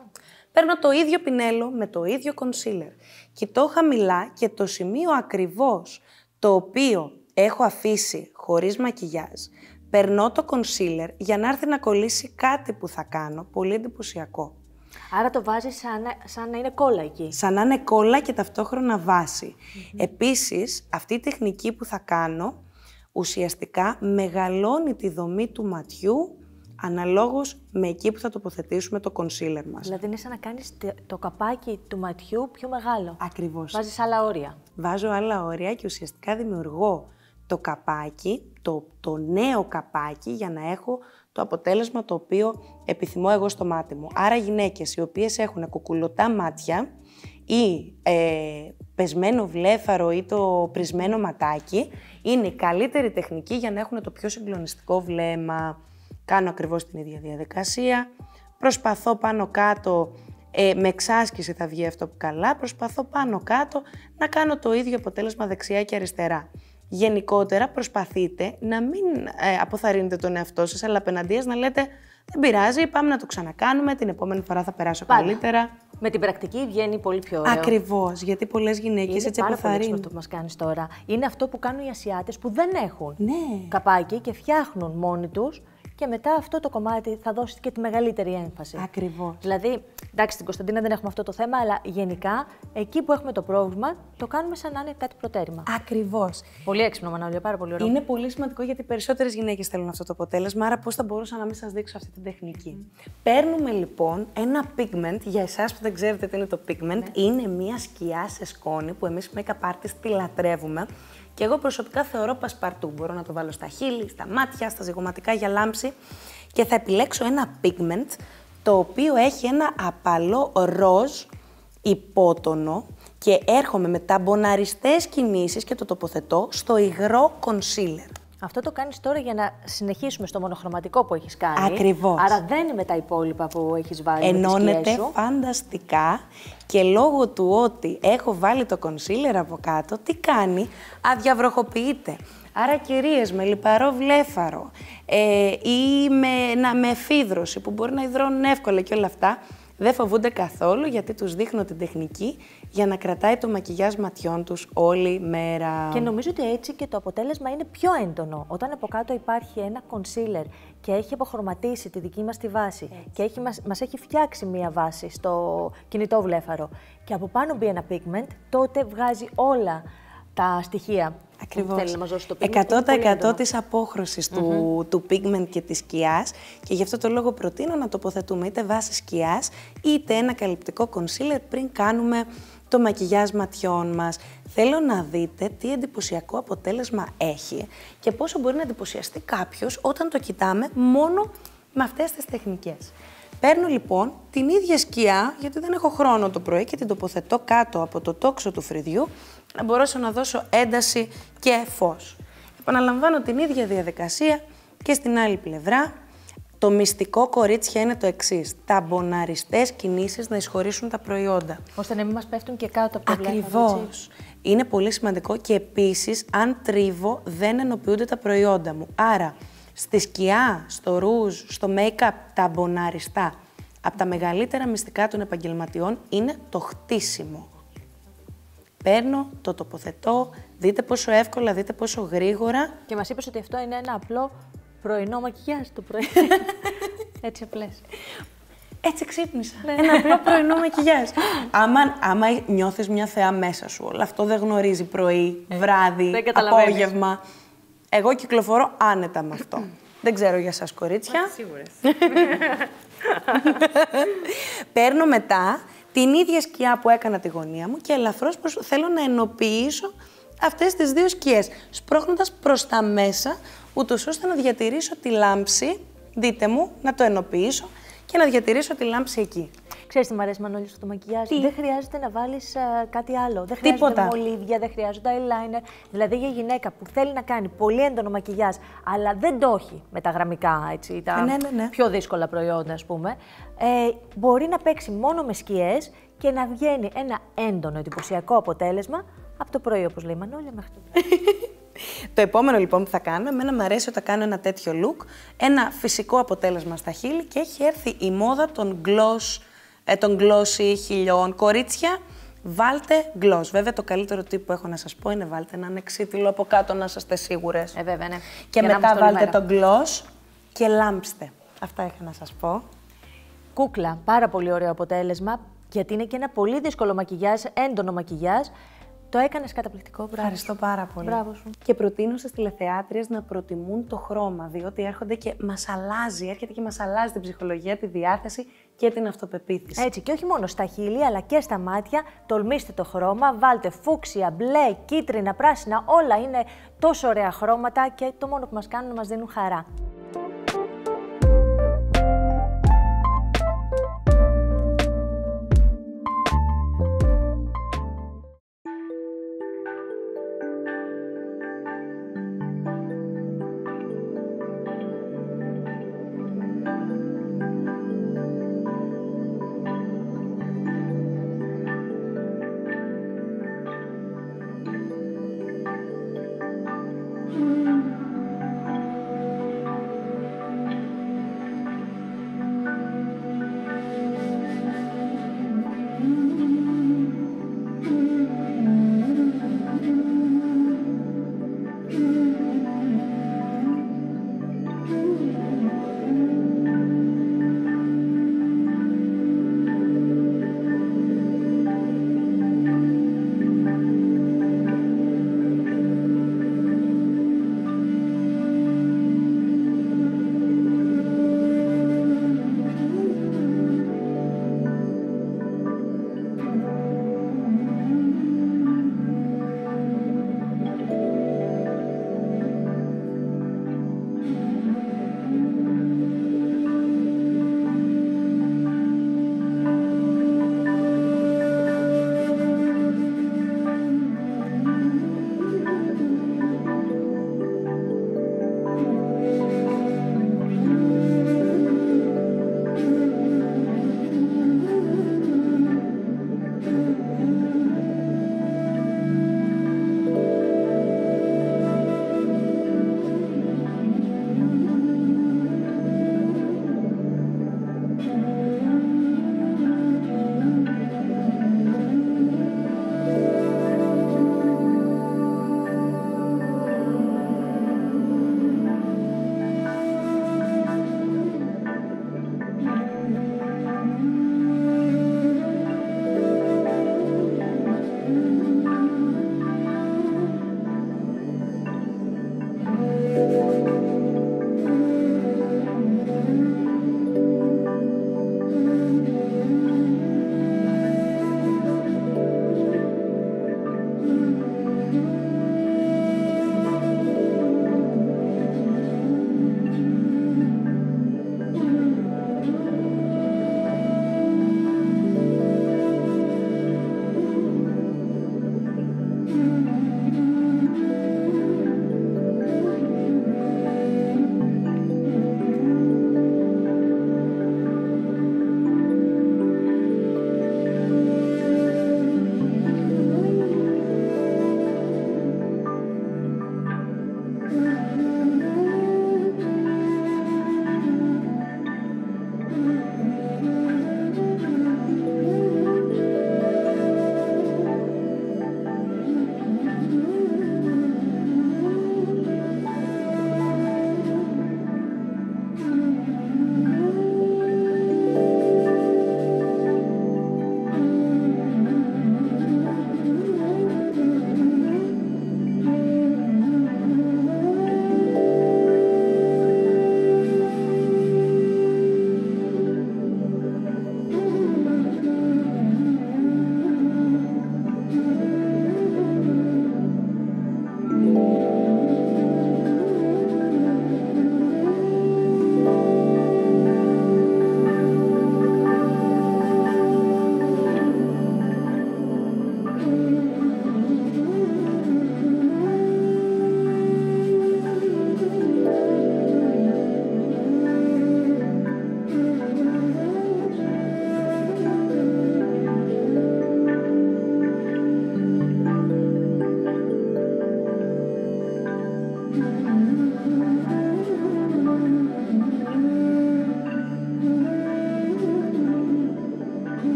Παίρνω το ίδιο πινέλο με το ίδιο κονσίλερ. Κοιτώ χαμηλά και το σημείο ακριβώς το οποίο έχω αφήσει χωρίς μακιγιάζ, περνώ το κονσίλερ για να έρθει να κολλήσει κάτι που θα κάνω, πολύ εντυπωσιακό. Άρα το βάζεις σαν, σαν να είναι κόλλα εκεί. Σαν να είναι κόλλα και ταυτόχρονα βάση. Mm-hmm. Επίσης, αυτή η τεχνική που θα κάνω, ουσιαστικά μεγαλώνει τη δομή του ματιού, αναλόγως με εκεί που θα τοποθετήσουμε το κονσίλερ μας. Δηλαδή είναι σαν να κάνεις το καπάκι του ματιού πιο μεγάλο. Ακριβώς. Βάζεις άλλα όρια. Βάζω άλλα όρια και ουσιαστικά δημιουργώ το καπάκι, το, το νέο καπάκι για να έχω το αποτέλεσμα το οποίο επιθυμώ εγώ στο μάτι μου. Άρα γυναίκες οι οποίες έχουν κουκουλωτά μάτια ή ε, πεσμένο βλέφαρο ή το πρισμένο ματάκι, είναι η καλύτερη τεχνική για να έχουν το πιο συγκλονιστικό βλέμμα. Κάνω ακριβώς την ίδια διαδικασία, προσπαθώ πάνω κάτω, ε, με εξάσκηση θα βγει αυτό που καλά, προσπαθώ πάνω κάτω να κάνω το ίδιο αποτέλεσμα δεξιά και αριστερά. Γενικότερα προσπαθείτε να μην ε, αποθαρρύνετε τον εαυτό σας, αλλά απέναντίας να λέτε δεν πειράζει, πάμε να το ξανακάνουμε, την επόμενη φορά θα περάσω Πάντα. καλύτερα. Με την πρακτική βγαίνει πολύ πιο ωραίο. Ακριβώς, γιατί πολλές γυναίκες έτσι αποθαρρύνουν. Είναι αυτό που μας κάνεις τώρα. Είναι αυτό που κάνουν οι Ασιάτες που δεν έχουν ναι. καπάκι και φτιάχνουν μόνοι τους. Και μετά αυτό το κομμάτι θα δώσει και τη μεγαλύτερη έμφαση. Ακριβώς. Δηλαδή, εντάξει, στην Κωνσταντίνα δεν έχουμε αυτό το θέμα, αλλά γενικά εκεί που έχουμε το πρόβλημα, το κάνουμε σαν να είναι κάτι προτέρημα. Ακριβώς. Πολύ έξυπνο, Μανώλη, πάρα πολύ ωραίο. Είναι πολύ σημαντικό γιατί περισσότερες γυναίκες θέλουν αυτό το αποτέλεσμα, άρα πώς θα μπορούσα να μην σας δείξω αυτή την τεχνική. Mm. Παίρνουμε λοιπόν ένα pigment, για εσάς που δεν ξέρετε τι είναι το pigment, ναι. είναι μια σκιά σε σκόνη που εμείς make-up artists τη λατρεύουμε. Και εγώ προσωπικά θεωρώ πασπαρτού. Μπορώ να το βάλω στα χείλη, στα μάτια, στα ζυγωματικά για λάμψη. Και θα επιλέξω ένα pigment το οποίο έχει ένα απαλό ροζ υπότονο και έρχομαι με ταμποναριστές κινήσεις και το τοποθετώ στο υγρό concealer. Αυτό το κάνεις τώρα για να συνεχίσουμε στο μονοχρωματικό που έχεις κάνει. Ακριβώς. Άρα δεν είναι με τα υπόλοιπα που έχεις βάλει. Ενώνεται φανταστικά και λόγω του ότι έχω βάλει το concealer από κάτω, τι κάνει, αδιαβροχοποιείται. Άρα κυρίες με λιπαρό βλέφαρο ε, ή με, να, με εφίδρωση που μπορεί να υδρώνουν εύκολα και όλα αυτά, δεν φοβούνται καθόλου γιατί τους δείχνω την τεχνική για να κρατάει το μακιγιάζ ματιών τους όλη μέρα. Και νομίζω ότι έτσι και το αποτέλεσμα είναι πιο έντονο. Όταν από κάτω υπάρχει ένα concealer και έχει αποχρωματίσει τη δική μας τη βάση έτσι. Και έχει, μας, μας έχει φτιάξει μία βάση στο κινητό βλέφαρο και από πάνω μπει ένα pigment, τότε βγάζει όλα τα στοιχεία. Ακριβώς. Θέλει να μας δώσει το pigment. εκατό τοις εκατό της απόχρωσης mm-hmm. του, του pigment και της σκιάς και γι' αυτό το λόγο προτείνω να τοποθετούμε είτε βάση σκιάς είτε ένα καλυπτικό concealer πριν κάνουμε το μακιγιάζ ματιών μας. Θέλω να δείτε τι εντυπωσιακό αποτέλεσμα έχει και πόσο μπορεί να εντυπωσιαστεί κάποιος όταν το κοιτάμε μόνο με αυτές τις τεχνικές. Παίρνω λοιπόν την ίδια σκιά, γιατί δεν έχω χρόνο το πρωί και την τοποθετώ κάτω από το τόξο του φρυδιού να μπορέσω να δώσω ένταση και φως. Επαναλαμβάνω την ίδια διαδικασία και στην άλλη πλευρά. Το μυστικό, κορίτσια, είναι το εξής. Ταμποναριστές κινήσεις να εισχωρήσουν τα προϊόντα. Ώστε να μην μας πέφτουν και κάτω από το βλέμμα. Ακριβώς. Είναι πολύ σημαντικό και επίσης, αν τρίβω, δεν ενοποιούνται τα προϊόντα μου. Άρα, στη σκιά, στο ρούζ, στο make-up, ταμποναριστά, από τα μεγαλύτερα μυστικά των επαγγελματιών είναι το χτίσιμο. Παίρνω, το τοποθετώ, δείτε πόσο εύκολα, δείτε πόσο γρήγορα. Και μας είπες ότι αυτό είναι ένα απλό πρωινό μακιγιάζ το πρωί. Έτσι απλές. Έτσι ξύπνησα. Ένα απλό πρωινό μακιγιάζ. άμα, άμα νιώθεις μια θεά μέσα σου, όλο αυτό δεν γνωρίζει πρωί, βράδυ, δεν απόγευμα. Εγώ κυκλοφορώ άνετα με αυτό. Δεν ξέρω για σας, κορίτσια. Σίγουρες. Παίρνω μετά την ίδια σκιά που έκανα τη γωνία μου και ελαφρώς προς... θέλω να ενοποιήσω αυτές τις δύο σκιές, σπρώχνοντας προς τα μέσα, ούτως ώστε να διατηρήσω τη λάμψη, δείτε μου, να το ενοποιήσω και να διατηρήσω τη λάμψη εκεί. Ξέρεις τι μου αρέσει, Μανώλη, στο μακιγιάζ? Τι? Δεν χρειάζεται να βάλεις uh, κάτι άλλο. Δεν χρειάζεται Τίποτα. μολύβια, δεν χρειάζεται eyeliner. Δηλαδή για γυναίκα που θέλει να κάνει πολύ έντονο μακιγιάζ, αλλά δεν το έχει με τα γραμμικά, έτσι, τα ναι, ναι, ναι. πιο δύσκολα προϊόντα, ας πούμε, ε, μπορεί να παίξει μόνο με σκιές και να βγαίνει ένα έντονο εντυπωσιακό αποτέλεσμα από το πρωί, όπως λέει η Μανώλη, μέχρι το βράδυ. Το επόμενο λοιπόν που θα κάνω, εμένα μου αρέσει όταν κάνω ένα τέτοιο look, ένα φυσικό αποτέλεσμα στα χείλη και έχει έρθει η μόδα των gloss, ε, των glossy χιλιών. Κορίτσια, βάλτε gloss. Βέβαια το καλύτερο τύπο που έχω να σας πω είναι βάλτε έναν εξίτηλο από κάτω να είστε σίγουρες. Ε, βέβαια, ναι. Και Για μετά βάλτε το gloss και λάμψτε. Αυτά είχα να σας πω. Κούκλα, πάρα πολύ ωραίο αποτέλεσμα, γιατί είναι και ένα πολύ δύσκολο μακιγιάζ, έντονο μακιγιάζ. Το έκανες καταπληκτικό, μπράβο. Ευχαριστώ πάρα πολύ. Μπράβο σου. Και προτείνω στις τηλεθεάτριες να προτιμούν το χρώμα, διότι έρχονται και μας αλλάζει, έρχεται και μας αλλάζει την ψυχολογία, τη διάθεση και την αυτοπεποίθηση. Έτσι, και όχι μόνο στα χείλη, αλλά και στα μάτια. Τολμήστε το χρώμα, βάλτε φούξια, μπλε, κίτρινα, πράσινα, όλα είναι τόσο ωραία χρώματα και το μόνο που μας κάνουν να μας δίνουν χαρά.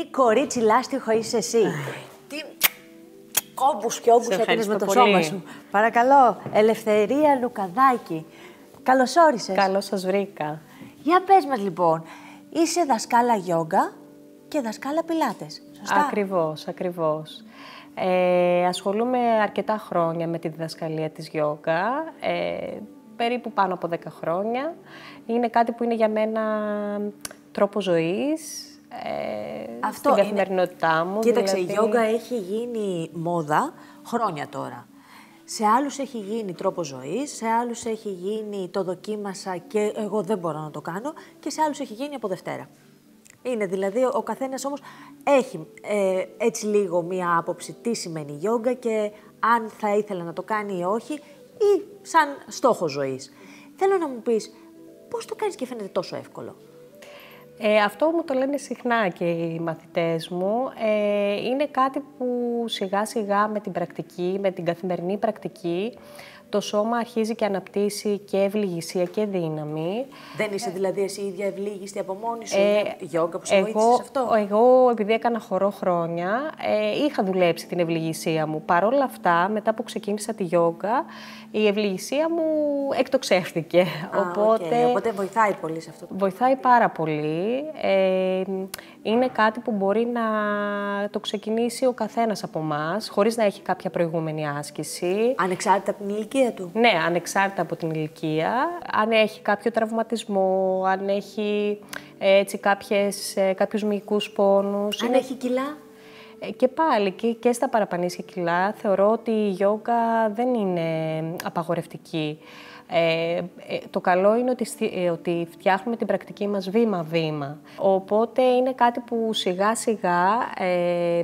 κορίτσι λάστιχο είσαι εσύ. Τι κόμπους και όγκους έκανες με το πολύ. Σώμα σου. Παρακαλώ, Ελευθερία Λουκαδάκη. Καλώς όρισες. Καλώς σας βρήκα. Για πες μας λοιπόν, είσαι δασκάλα γιόγκα και δασκάλα πιλάτες, σωστά? Ακριβώς, ακριβώς. Ε, ασχολούμαι αρκετά χρόνια με τη διδασκαλία της γιόγκα, ε, περίπου πάνω από δέκα χρόνια. Είναι κάτι που είναι για μένα τρόπο ζωής, ε, Αυτό στην καθημερινότητά μου. Κοίταξε, δηλαδή... η γιόγκα έχει γίνει μόδα χρόνια τώρα. Σε άλλους έχει γίνει τρόπο ζωής, σε άλλους έχει γίνει το δοκίμασα και εγώ δεν μπορώ να το κάνω και σε άλλους έχει γίνει από Δευτέρα. Είναι δηλαδή, ο καθένας όμως έχει ε, έτσι λίγο μία άποψη τι σημαίνει γιόγκα και αν θα ήθελε να το κάνει ή όχι ή σαν στόχο ζωής. Θέλω να μου πεις πώς το κάνεις και φαίνεται τόσο εύκολο. Ε, αυτό μου το λένε συχνά και οι μαθητές μου. Ε, είναι κάτι που σιγά σιγά με την πρακτική, με την καθημερινή πρακτική, το σώμα αρχίζει και αναπτύσσει και ευληγησία και δύναμη. Δεν είσαι δηλαδή εσύ ίδια ευλίγιστη από μόνη σου, ε, γιόγκα που σε βοήθησε σε αυτό? Εγώ, επειδή έκανα χορό χρόνια, ε, είχα δουλέψει την ευληγησία μου. Παρ' όλα αυτά, μετά που ξεκίνησα τη γιόγκα, η ευληγησία μου εκτοξεύτηκε. Α, οπότε, okay. οπότε βοηθάει πολύ σε αυτό. Βοηθάει πάρα πολύ. Ε, είναι κάτι που μπορεί να το ξεκινήσει ο καθένας από εμάς, χωρίς να έχει κάποια προηγούμενη άσκηση. Ανεξάρτητα από την ηλικία του. Ναι, ανεξάρτητα από την ηλικία. Αν έχει κάποιο τραυματισμό, αν έχει έτσι, κάποιες, κάποιους μυϊκούς πόνους. Αν είναι... έχει κιλά. Και πάλι, και, και στα παραπανήσια κιλά, θεωρώ ότι η γιόγκα δεν είναι απαγορευτική. Ε, το καλό είναι ότι, ε, ότι φτιάχνουμε την πρακτική μας βήμα-βήμα. Οπότε είναι κάτι που σιγά-σιγά ε,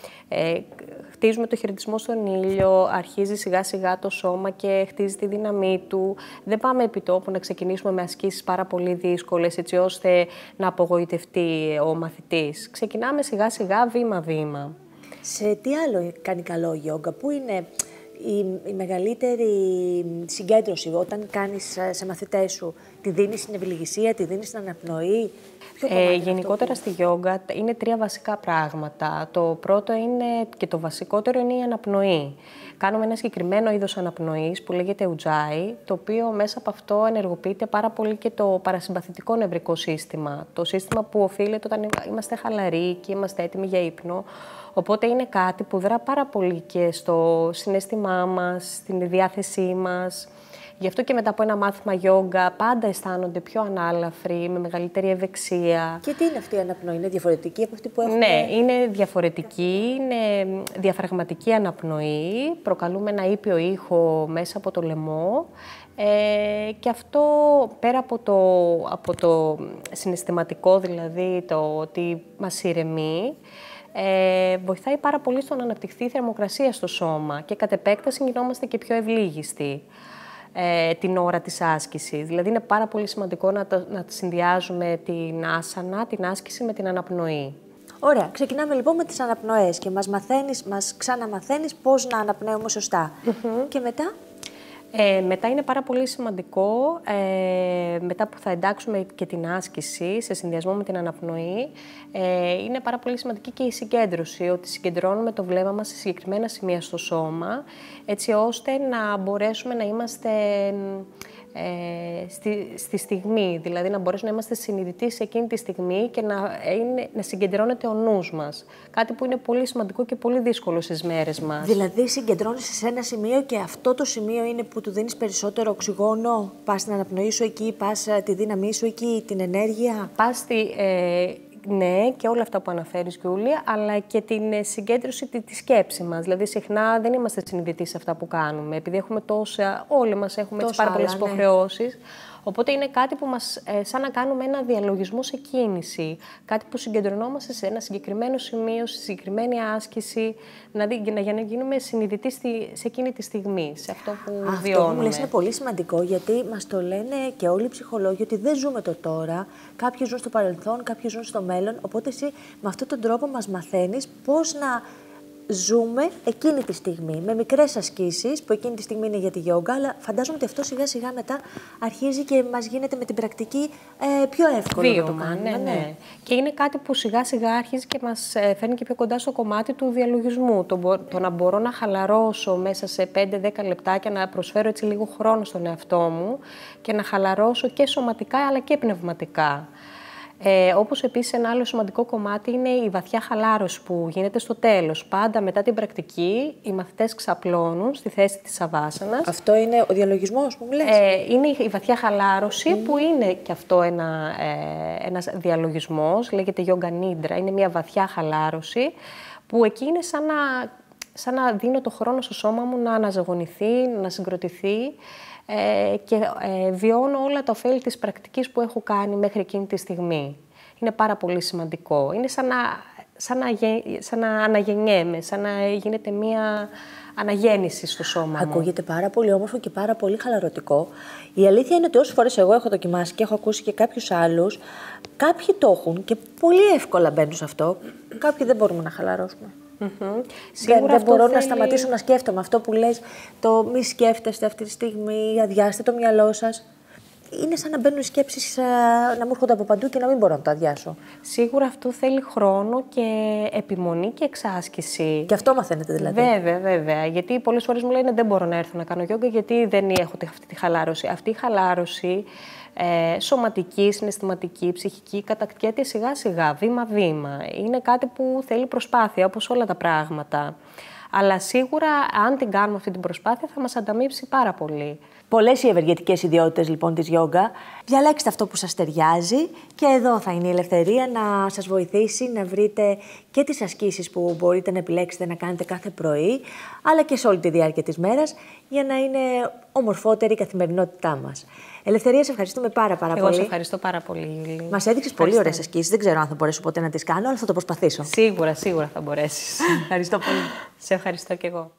ε, χτίζουμε το χαιρετισμό στον ήλιο, αρχίζει σιγά-σιγά το σώμα και χτίζει τη δύναμή του. Δεν πάμε επί τόπου να ξεκινήσουμε με ασκήσεις πάρα πολύ δύσκολες, έτσι ώστε να απογοητευτεί ο μαθητής. Ξεκινάμε σιγά-σιγά, βήμα-βήμα. Σε τι άλλο κάνει καλό η γιόγκα, πού είναι η, η μεγαλύτερη συγκέντρωση όταν κάνεις σε μαθητές σου? Τη δίνεις στην ευληγησία, τη δίνεις στην αναπνοή? Ε, γενικότερα που... στη γιόγκα είναι τρία βασικά πράγματα. Το πρώτο είναι και το βασικότερο είναι η αναπνοή. Κάνουμε ένα συγκεκριμένο είδος αναπνοής που λέγεται ουджάι, το οποίο μέσα από αυτό ενεργοποιείται πάρα πολύ και το παρασυμπαθητικό νευρικό σύστημα. Το σύστημα που οφείλεται όταν είμαστε χαλαροί και είμαστε έτοιμοι για ύπνο. Οπότε είναι κάτι που δρά πάρα πολύ και στο συναίσθημά μας, στην διάθεσή μας. Γι' αυτό και μετά από ένα μάθημα γιόγκα πάντα αισθάνονται πιο ανάλαφροι, με μεγαλύτερη ευεξία. Και τι είναι αυτή η αναπνοή, είναι διαφορετική από αυτή που έχουμε? Ναι, είναι διαφορετική, είναι διαφραγματική αναπνοή. Προκαλούμε ένα ήπιο ήχο μέσα από το λαιμό. Ε, και αυτό πέρα από το, από το συναισθηματικό, δηλαδή το ότι μας ηρεμεί, Ε, βοηθάει πάρα πολύ στο να αναπτυχθεί η θερμοκρασία στο σώμα και κατ' επέκταση γινόμαστε και πιο ευλίγιστοι ε, την ώρα της άσκησης. Δηλαδή είναι πάρα πολύ σημαντικό να, το, να συνδυάζουμε την άσανα, την άσκηση με την αναπνοή. Ωραία. Ξεκινάμε λοιπόν με τις αναπνοές και μας, μαθαίνεις, μας ξαναμαθαίνεις πώς να αναπνέουμε σωστά. Mm-hmm. Και μετά? Ε, μετά είναι πάρα πολύ σημαντικό, ε, μετά που θα εντάξουμε και την άσκηση σε συνδυασμό με την αναπνοή, ε, είναι πάρα πολύ σημαντική και η συγκέντρωση, ότι συγκεντρώνουμε το βλέμμα μας σε συγκεκριμένα σημεία στο σώμα, έτσι ώστε να μπορέσουμε να είμαστε ε, στη, στη στιγμή, δηλαδή να μπορέσουμε να είμαστε συνειδητοί σε εκείνη τη στιγμή και να, είναι, να συγκεντρώνεται ο νους μας. Κάτι που είναι πολύ σημαντικό και πολύ δύσκολο στις μέρες μας. Δηλαδή συγκεντρώνεσαι σε ένα σημείο και αυτό το σημείο είναι που του δίνεις περισσότερο οξυγόνο, πας στην αναπνοή σου εκεί, πας τη δύναμή σου εκεί, την ενέργεια? Πας στη, ε, ναι, και όλα αυτά που αναφέρεις, Γιούλια, αλλά και την συγκέντρωση τη, τη σκέψη μας. Δηλαδή, συχνά δεν είμαστε συνειδητοί σε αυτά που κάνουμε, επειδή έχουμε τόσα, όλοι μας έχουμε τόσα πάρα πολλές υποχρεώσεις. Ναι. Οπότε είναι κάτι που μας, ε, σαν να κάνουμε ένα διαλογισμό σε κίνηση. Κάτι που συγκεντρωνόμαστε σε ένα συγκεκριμένο σημείο, σε συγκεκριμένη άσκηση, να, για να γίνουμε συνειδητοί στη, σε εκείνη τη στιγμή, σε αυτό που αυτό βιώνουμε. Αυτό που μου λες είναι πολύ σημαντικό, γιατί μας το λένε και όλοι οι ψυχολόγοι ότι δεν ζούμε το τώρα. Κάποιοι ζουν στο παρελθόν, κάποιοι ζουν στο μέλλον. Οπότε εσύ με αυτόν τον τρόπο μας μαθαίνεις πώς να ζούμε εκείνη τη στιγμή, με μικρές ασκήσεις που εκείνη τη στιγμή είναι για τη γιόγκα, αλλά φαντάζομαι ότι αυτό σιγά σιγά μετά αρχίζει και μας γίνεται με την πρακτική ε, πιο εύκολο Βίωμα, να το κάνουμε. Ναι, ναι. Και είναι κάτι που σιγά σιγά αρχίζει και μας ε, φέρνει και πιο κοντά στο κομμάτι του διαλογισμού. Το, το να μπορώ να χαλαρώσω μέσα σε πέντε δέκα λεπτάκια, να προσφέρω έτσι λίγο χρόνο στον εαυτό μου και να χαλαρώσω και σωματικά αλλά και πνευματικά. Ε, όπως επίσης ένα άλλο σημαντικό κομμάτι είναι η βαθιά χαλάρωση που γίνεται στο τέλος. Πάντα μετά την πρακτική οι μαθητές ξαπλώνουν στη θέση της σαβάσανας. Αυτό είναι ο διαλογισμός που μου λες. Ε, είναι η βαθιά χαλάρωση mm. που είναι και αυτό ένα, ε, ένας διαλογισμός, λέγεται Yoga Nidra, είναι μια βαθιά χαλάρωση που εκεί είναι σαν να, σαν να δίνω το χρόνο στο σώμα μου να αναζωογονηθεί, να συγκροτηθεί. Ε, και ε, βιώνω όλα τα ωφέλη της πρακτικής που έχω κάνει μέχρι εκείνη τη στιγμή. Είναι πάρα πολύ σημαντικό. Είναι σαν να, σαν να, σαν να αναγεννιέμαι, σαν να γίνεται μία αναγέννηση στο σώμα μου. Ακούγεται πάρα πολύ όμορφο και πάρα πολύ χαλαρωτικό. Η αλήθεια είναι ότι όσες φορές εγώ έχω δοκιμάσει και έχω ακούσει και κάποιους άλλους, κάποιοι το έχουν και πολύ εύκολα μπαίνουν σε αυτό, κάποιοι δεν μπορούμε να χαλαρώσουμε. Mm-hmm. Δεν, δεν μπορώ θέλει... να σταματήσω να σκέφτομαι αυτό που λες, το μη σκέφτεστε αυτή τη στιγμή, αδειάστε το μυαλό σας. Είναι σαν να μπαίνουν οι σκέψεις να μου έρχονται από παντού και να μην μπορώ να το αδειάσω. Σίγουρα αυτό θέλει χρόνο και επιμονή και εξάσκηση. Και αυτό μαθαίνετε δηλαδή. Βέβαια, βέβαια. Γιατί πολλές φορές μου λένε δεν μπορώ να έρθω να κάνω γιόγκα γιατί δεν έχω αυτή τη χαλάρωση. Αυτή η χαλάρωση ε, σωματική, συναισθηματική, ψυχική κατακτιέται σιγά σιγά, βήμα-βήμα. Είναι κάτι που θέλει προσπάθεια, όπως όλα τα πράγματα. Αλλά σίγουρα, αν την κάνουμε αυτή την προσπάθεια, θα μας ανταμείψει πάρα πολύ. Πολλές οι ευεργετικές ιδιότητες λοιπόν της γιόγκα. Διαλέξτε αυτό που σας ταιριάζει και εδώ θα είναι η Ελευθερία να σας βοηθήσει να βρείτε και τις ασκήσεις που μπορείτε να επιλέξετε να κάνετε κάθε πρωί, αλλά και σε όλη τη διάρκεια της μέρας, για να είναι ομορφότερη η καθημερινότητά μας. Ελευθερία, σε ευχαριστούμε πάρα, πάρα Εγώ πολύ. Εγώ σε ευχαριστώ πάρα πολύ, Γιούλη. Μας έδειξες πολύ ωραίες ασκήσεις. Δεν ξέρω αν θα μπορέσω ποτέ να τις κάνω, αλλά θα το προσπαθήσω. Σίγουρα, σίγουρα θα μπορέσεις. Ευχαριστώ πολύ. Σε ευχαριστώ κι εγώ.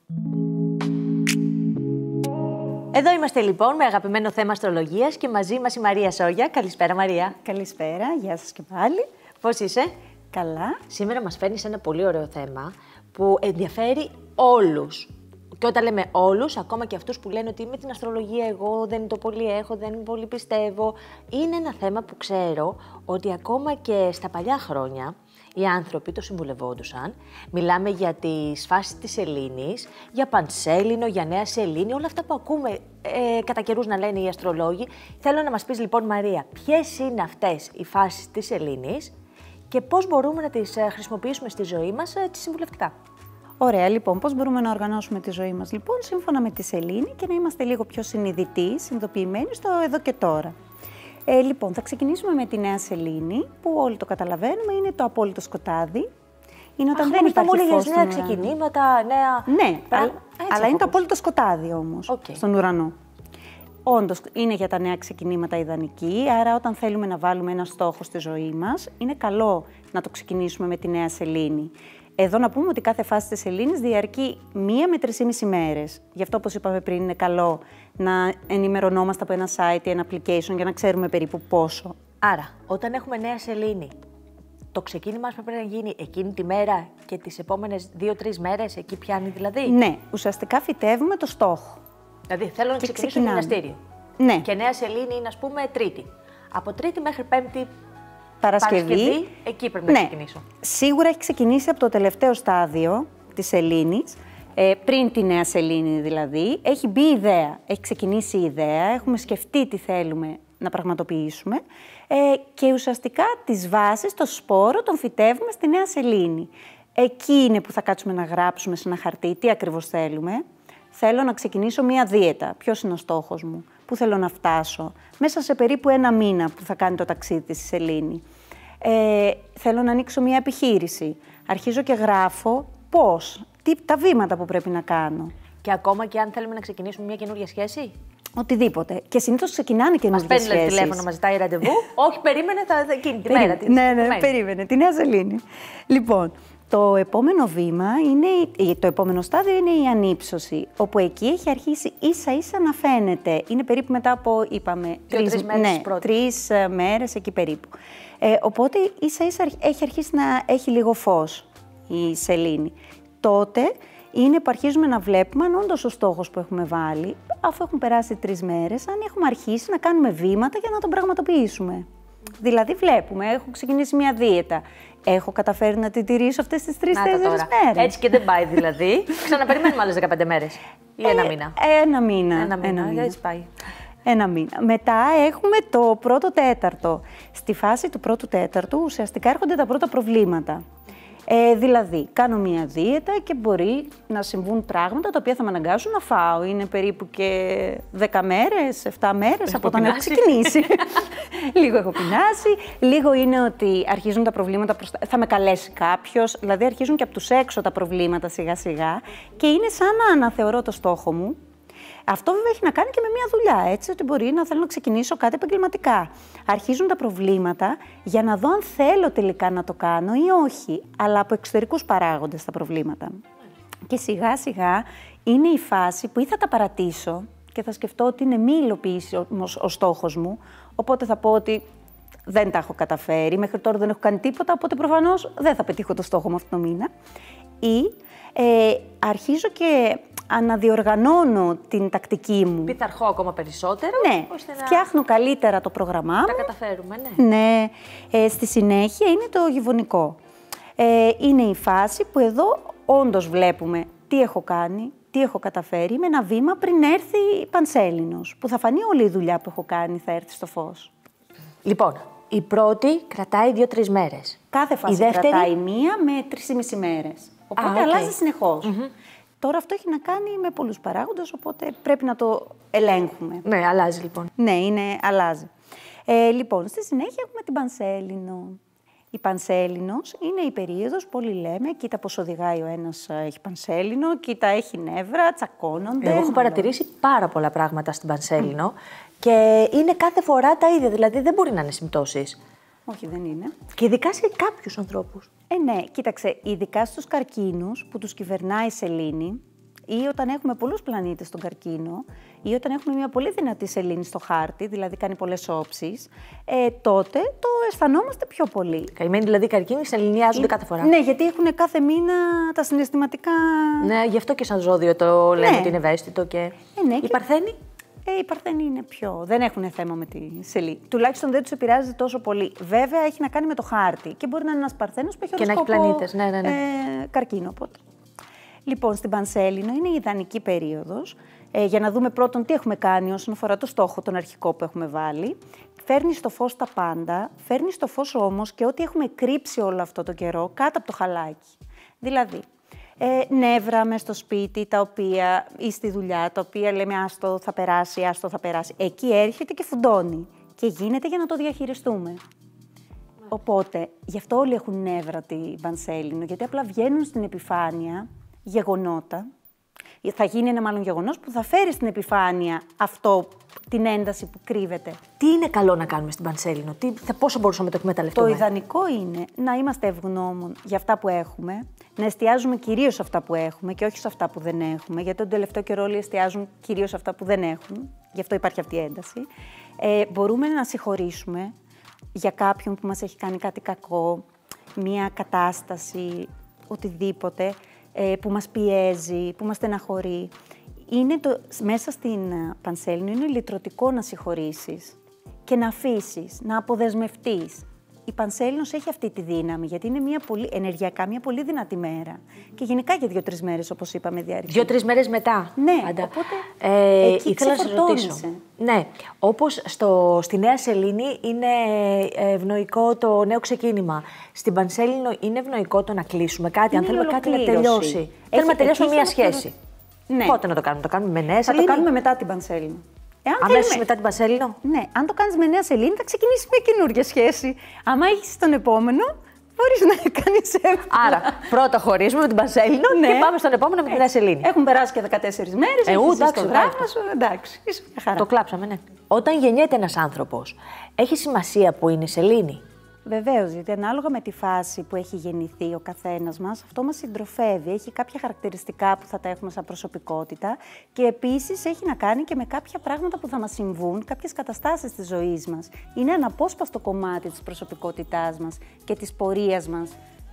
Εδώ είμαστε λοιπόν με αγαπημένο θέμα αστρολογίας και μαζί μας η Μαρία Σόγια. Καλησπέρα, Μαρία. Καλησπέρα, γεια σας και πάλι. Πώς είσαι? Καλά. Σήμερα μας φέρνεις ένα πολύ ωραίο θέμα που ενδιαφέρει όλους. Και όταν λέμε όλους, ακόμα και αυτούς που λένε ότι με την αστρολογία εγώ δεν το πολύ έχω, δεν πολύ πιστεύω, είναι ένα θέμα που ξέρω ότι ακόμα και στα παλιά χρόνια οι άνθρωποι το συμβουλευόντουσαν. Μιλάμε για τις φάσεις της σελήνης, για πανσέλινο, για νέα σελήνη, όλα αυτά που ακούμε ε, κατά καιρούς να λένε οι αστρολόγοι. Θέλω να μας πεις λοιπόν, Μαρία, ποιες είναι αυτές οι φάσεις της σελήνης και πώς μπορούμε να τις χρησιμοποιήσουμε στη ζωή μας ε, συμβουλευτικά. Ωραία, λοιπόν, πώς μπορούμε να οργανώσουμε τη ζωή μας, λοιπόν, σύμφωνα με τη σελήνη και να είμαστε λίγο πιο συνειδητοί, συνειδητοποιημένοι στο εδώ και τώρα. Ε, λοιπόν, θα ξεκινήσουμε με τη νέα σελήνη, που όλοι το καταλαβαίνουμε, είναι το απόλυτο σκοτάδι. Είναι όταν Αχ, δεν υπάρχει μου φως στον νέα ουρανό. ξεκινήματα, νέα... Ναι, αλλά, αλλά είναι το απόλυτο σκοτάδι όμως, okay. στον ουρανό. Όντως, είναι για τα νέα ξεκινήματα ιδανική, άρα όταν θέλουμε να βάλουμε ένα στόχο στη ζωή μας, είναι καλό να το ξεκινήσουμε με τη νέα σελήνη. Εδώ να πούμε ότι κάθε φάση της σελήνης διαρκεί μία με τρεις και μισή μέρες. Γι' αυτό, όπως είπαμε πριν, είναι καλό να ενημερωνόμαστε από ένα site ή ένα application για να ξέρουμε περίπου πόσο. Άρα, όταν έχουμε νέα σελήνη, το ξεκίνημά μας πρέπει να γίνει εκείνη τη μέρα και τις επόμενες δύο-τρεις μέρες, εκεί πιάνει δηλαδή. Ναι, ουσιαστικά φυτεύουμε το στόχο. Δηλαδή, θέλω να και ξεκινήσω γυμναστήριο. Ναι. Και νέα σελήνη είναι, ας πούμε, Τρίτη. Από Τρίτη μέχρι Πέμπτη. Παρασκευή. Παρασκευή, εκεί πρέπει να ναι. ξεκινήσω. Σίγουρα έχει ξεκινήσει από το τελευταίο στάδιο της σελήνης, ε, πριν τη νέα σελήνη δηλαδή. Έχει μπει η ιδέα, έχει ξεκινήσει η ιδέα, έχουμε σκεφτεί τι θέλουμε να πραγματοποιήσουμε ε, και ουσιαστικά τις βάσεις, το σπόρο, τον φυτεύουμε στη νέα σελήνη. Εκεί είναι που θα κάτσουμε να γράψουμε σε ένα χαρτί τι ακριβώς θέλουμε. Θέλω να ξεκινήσω μία δίαιτα. Ποιος είναι ο στόχος μου, πού θέλω να φτάσω, μέσα σε περίπου ένα μήνα που θα κάνει το ταξίδι της στη σελήνη. Ε, θέλω να ανοίξω μία επιχείρηση. Αρχίζω και γράφω πώς, τι, τα βήματα που πρέπει να κάνω. Και ακόμα και αν θέλουμε να ξεκινήσουμε μία καινούργια σχέση. Οτιδήποτε. Και συνήθως ξεκινάνε καινούργιες σχέσεις. Μας παίρνει τηλέφωνο, μας ζητάει ραντεβού. Όχι, περίμενε θα, εκείνη τη μέρα. Τη, ναι, ναι, περίμενε, τη νέα σελήνη. Λοιπόν, το επόμενο βήμα, είναι, το επόμενο στάδιο είναι η ανύψωση, όπου εκεί έχει αρχίσει ίσα-ίσα να φαίνεται. Είναι περίπου μετά από, είπαμε, τρεις, τρεις μέρες, ναι, τρεις μέρες εκεί περίπου. Ε, οπότε ίσα-ίσα έχει αρχίσει να έχει λίγο φως η σελήνη. τότε είναι που αρχίζουμε να βλέπουμε αν όντως ο στόχος που έχουμε βάλει, αφού έχουν περάσει τρεις μέρες, αν έχουμε αρχίσει να κάνουμε βήματα για να τον πραγματοποιήσουμε. Δηλαδή βλέπουμε, έχω ξεκινήσει μια δίαιτα. Έχω καταφέρει να την τηρήσω αυτές τις τρεις-τέσσερις μέρες. Έτσι και δεν πάει δηλαδή. Ξαναπεριμένουμε άλλες δεκαπέντε μέρες. Ή ένα μήνα. Ε, ένα μήνα. Ένα μήνα, ένα μήνα. έτσι πάει. Ένα μήνα. Μετά έχουμε το πρώτο τέταρτο. Στη φάση του πρώτου τέταρτου ουσιαστικά έρχονται τα πρώτα προβλήματα. Ε, δηλαδή, κάνω μία δίαιτα και μπορεί να συμβούν πράγματα τα οποία θα με αναγκάσουν να φάω. Είναι περίπου και δέκα μέρες, επτά μέρες από όταν έχω ξεκινήσει. Λίγο έχω πεινάσει. Λίγο είναι ότι αρχίζουν τα προβλήματα, προς... θα με καλέσει κάποιος. Δηλαδή, αρχίζουν και από τους έξω τα προβλήματα σιγά-σιγά. Και είναι σαν να αναθεωρώ το στόχο μου. Αυτό βέβαια έχει να κάνει και με μια δουλειά, έτσι, ότι μπορεί να θέλω να ξεκινήσω κάτι επαγγελματικά. Αρχίζουν τα προβλήματα για να δω αν θέλω τελικά να το κάνω ή όχι, αλλά από εξωτερικούς παράγοντες τα προβλήματα. Και σιγά σιγά είναι η φάση που ή θα τα παρατήσω και θα σκεφτώ ότι είναι μη υλοποίηση ο στόχος μου, οπότε θα πω ότι δεν τα έχω καταφέρει, μέχρι τώρα δεν έχω κάνει τίποτα, οπότε προφανώς δεν θα πετύχω το στόχο μου αυτό το μήνα. Ή ε, αρχίζω και αναδιοργανώνω την τακτική μου. Πειθαρχώ ακόμα περισσότερο. Ναι, ώστε να... φτιάχνω καλύτερα το πρόγραμμά μου. Τα καταφέρουμε, ναι. Ναι, ε, στη συνέχεια είναι το γευονικό. Ε, είναι η φάση που εδώ όντως βλέπουμε τι έχω κάνει, τι έχω καταφέρει με ένα βήμα πριν έρθει η Πανσέλινος, που θα φανεί όλη η δουλειά που έχω κάνει, θα έρθει στο φως. Λοιπόν, η πρώτη κρατάει δύο-τρεις μέρες. Κάθε φάση η δεύτερη... κρατάει μία με τρεις και μισή μέρες. Οπότε Α, okay. αλλάζει συνεχώς. Mm-hmm. Τώρα αυτό έχει να κάνει με πολλούς παράγοντες, οπότε πρέπει να το ελέγχουμε. Ναι, αλλάζει λοιπόν. Ναι, είναι, αλλάζει. Ε, λοιπόν, στη συνέχεια έχουμε την Πανσέλινο. Η Πανσέλινος είναι η περίοδος που όλοι λέμε, κοίτα πώς οδηγάει ο ένας έχει Πανσέλινο, κοίτα έχει νεύρα, τσακώνονται. Εγώ έχω παρατηρήσει πάρα πολλά πράγματα στην Πανσέλινο mm. και είναι κάθε φορά τα ίδια, δηλαδή δεν μπορεί να είναι συμπτώσεις. Όχι, δεν είναι. Και ειδικά σε κάποιους ανθρώπους. Ε, ναι, κοίταξε, ειδικά στους καρκίνους που τους κυβερνάει η σελήνη ή όταν έχουμε πολλούς πλανήτες στον καρκίνο ή όταν έχουμε μια πολύ δυνατή σελήνη στο χάρτη, δηλαδή κάνει πολλές όψεις, ε, τότε το αισθανόμαστε πιο πολύ. Καημένοι δηλαδή οι καρκίνοι σεληνιάζονται κάθε φορά. Ναι, γιατί έχουν κάθε μήνα τα συναισθηματικά... Ναι, γι' αυτό και σαν ζώδιο το λέμε ναι. ότι είναι ευαίσθητο και... Ε, ναι, οι και... Παρθένοι. Ε, οι Παρθένοι είναι πιο... δεν έχουν θέμα με τη σελήνη. Τουλάχιστον δεν τους επηρεάζει τόσο πολύ. Βέβαια, έχει να κάνει με το χάρτη και μπορεί να είναι ένας Παρθένος που έχει και οροσκόπο, να έχει πλανήτες, ναι, ναι, ναι. Ε, καρκίνο, οπότε. Λοιπόν, στην Πανσέλινο είναι η ιδανική περίοδος ε, για να δούμε πρώτον τι έχουμε κάνει όσον αφορά το στόχο, τον αρχικό που έχουμε βάλει. Φέρνει στο φως τα πάντα, φέρνει στο φως όμως και ό,τι έχουμε κρύψει όλο αυτό το καιρό κάτω από το χαλάκι. Δηλαδή, ε, νεύρα μες στο σπίτι, τα οποία, ή στη δουλειά, τα οποία λέμε άστο θα περάσει, άστο θα περάσει. Εκεί έρχεται και φουντώνει και γίνεται για να το διαχειριστούμε. Οπότε, γι' αυτό όλοι έχουν νεύρα την Πανσέλινο, γιατί απλά βγαίνουν στην επιφάνεια γεγονότα. Θα γίνει ένα μάλλον γεγονός που θα φέρει στην επιφάνεια αυτό, την ένταση που κρύβεται. Τι είναι καλό να κάνουμε στην Πανσέλινο, τι, θα, πόσο μπορούσαμε να το εκμεταλλευτούμε. Το ιδανικό είναι να είμαστε ευγνώμων για αυτά που έχουμε, να εστιάζουμε κυρίως σε αυτά που έχουμε και όχι σε αυτά που δεν έχουμε, γιατί τον τελευταίο καιρό όλοι εστιάζουν κυρίως σε αυτά που δεν έχουν, γι' αυτό υπάρχει αυτή η ένταση. Ε, μπορούμε να συγχωρήσουμε για κάποιον που μας έχει κάνει κάτι κακό, μία κατάσταση, οτιδήποτε, που μας πιέζει, που μας στεναχωρεί. Είναι το, μέσα στην Πανσέλινο είναι λυτρωτικό να συγχωρήσεις και να αφήσεις, να αποδεσμευτείς. Η Πανσέλινος έχει αυτή τη δύναμη, γιατί είναι μια πολύ, ενεργειακά μια πολύ δυνατή μέρα. Και γενικά για δύο-τρεις μέρες, όπως είπαμε, διάρκεια. Δύο-τρεις μέρες μετά. Ναι, Άντα. οπότε ε, εκεί ήθελα να σε ρωτήσω. Ναι, όπως στο, στη Νέα Σελήνη είναι ευνοϊκό το νέο ξεκίνημα. Στην Πανσέλινο είναι ευνοϊκό το να κλείσουμε κάτι, είναι αν θέλουμε κάτι να τελειώσει. Έχει, θέλουμε να τελειώσουμε μία σχέση. Ναι. Πότε να το κάνουμε, το κάνουμε με Νέα Σελήνη. Θα το κάνουμε μετά την Πανσέλινο. Αμέσως θέλουμε... μετά την Πανσέλινο. Ναι, αν το κάνεις με Νέα Σελήνη θα ξεκινήσει μια καινούργια σχέση. Άμα έχεις τον επόμενο, μπορείς να κάνεις εύκολα. Άρα, πρώτα χωρίζουμε με την Πανσέλινο ναι. και πάμε στον επόμενο με τη Νέα Σελήνη. Έχουν περάσει και δεκατέσσερις μέρες, ε, έχεις ζήσει το δράμα σου, εντάξει, είσαι μια χαρά. Το κλάψαμε, ναι. Όταν γεννιέται ένας άνθρωπος, έχει σημασία που είναι η Σελήνη. Βεβαίως, γιατί ανάλογα με τη φάση που έχει γεννηθεί ο καθένας μας, αυτό μας συντροφεύει. Έχει κάποια χαρακτηριστικά που θα τα έχουμε σαν προσωπικότητα και επίσης έχει να κάνει και με κάποια πράγματα που θα μας συμβούν, κάποιες καταστάσεις της ζωής μας. Είναι αναπόσπαστο κομμάτι της προσωπικότητάς μας και της πορείας μας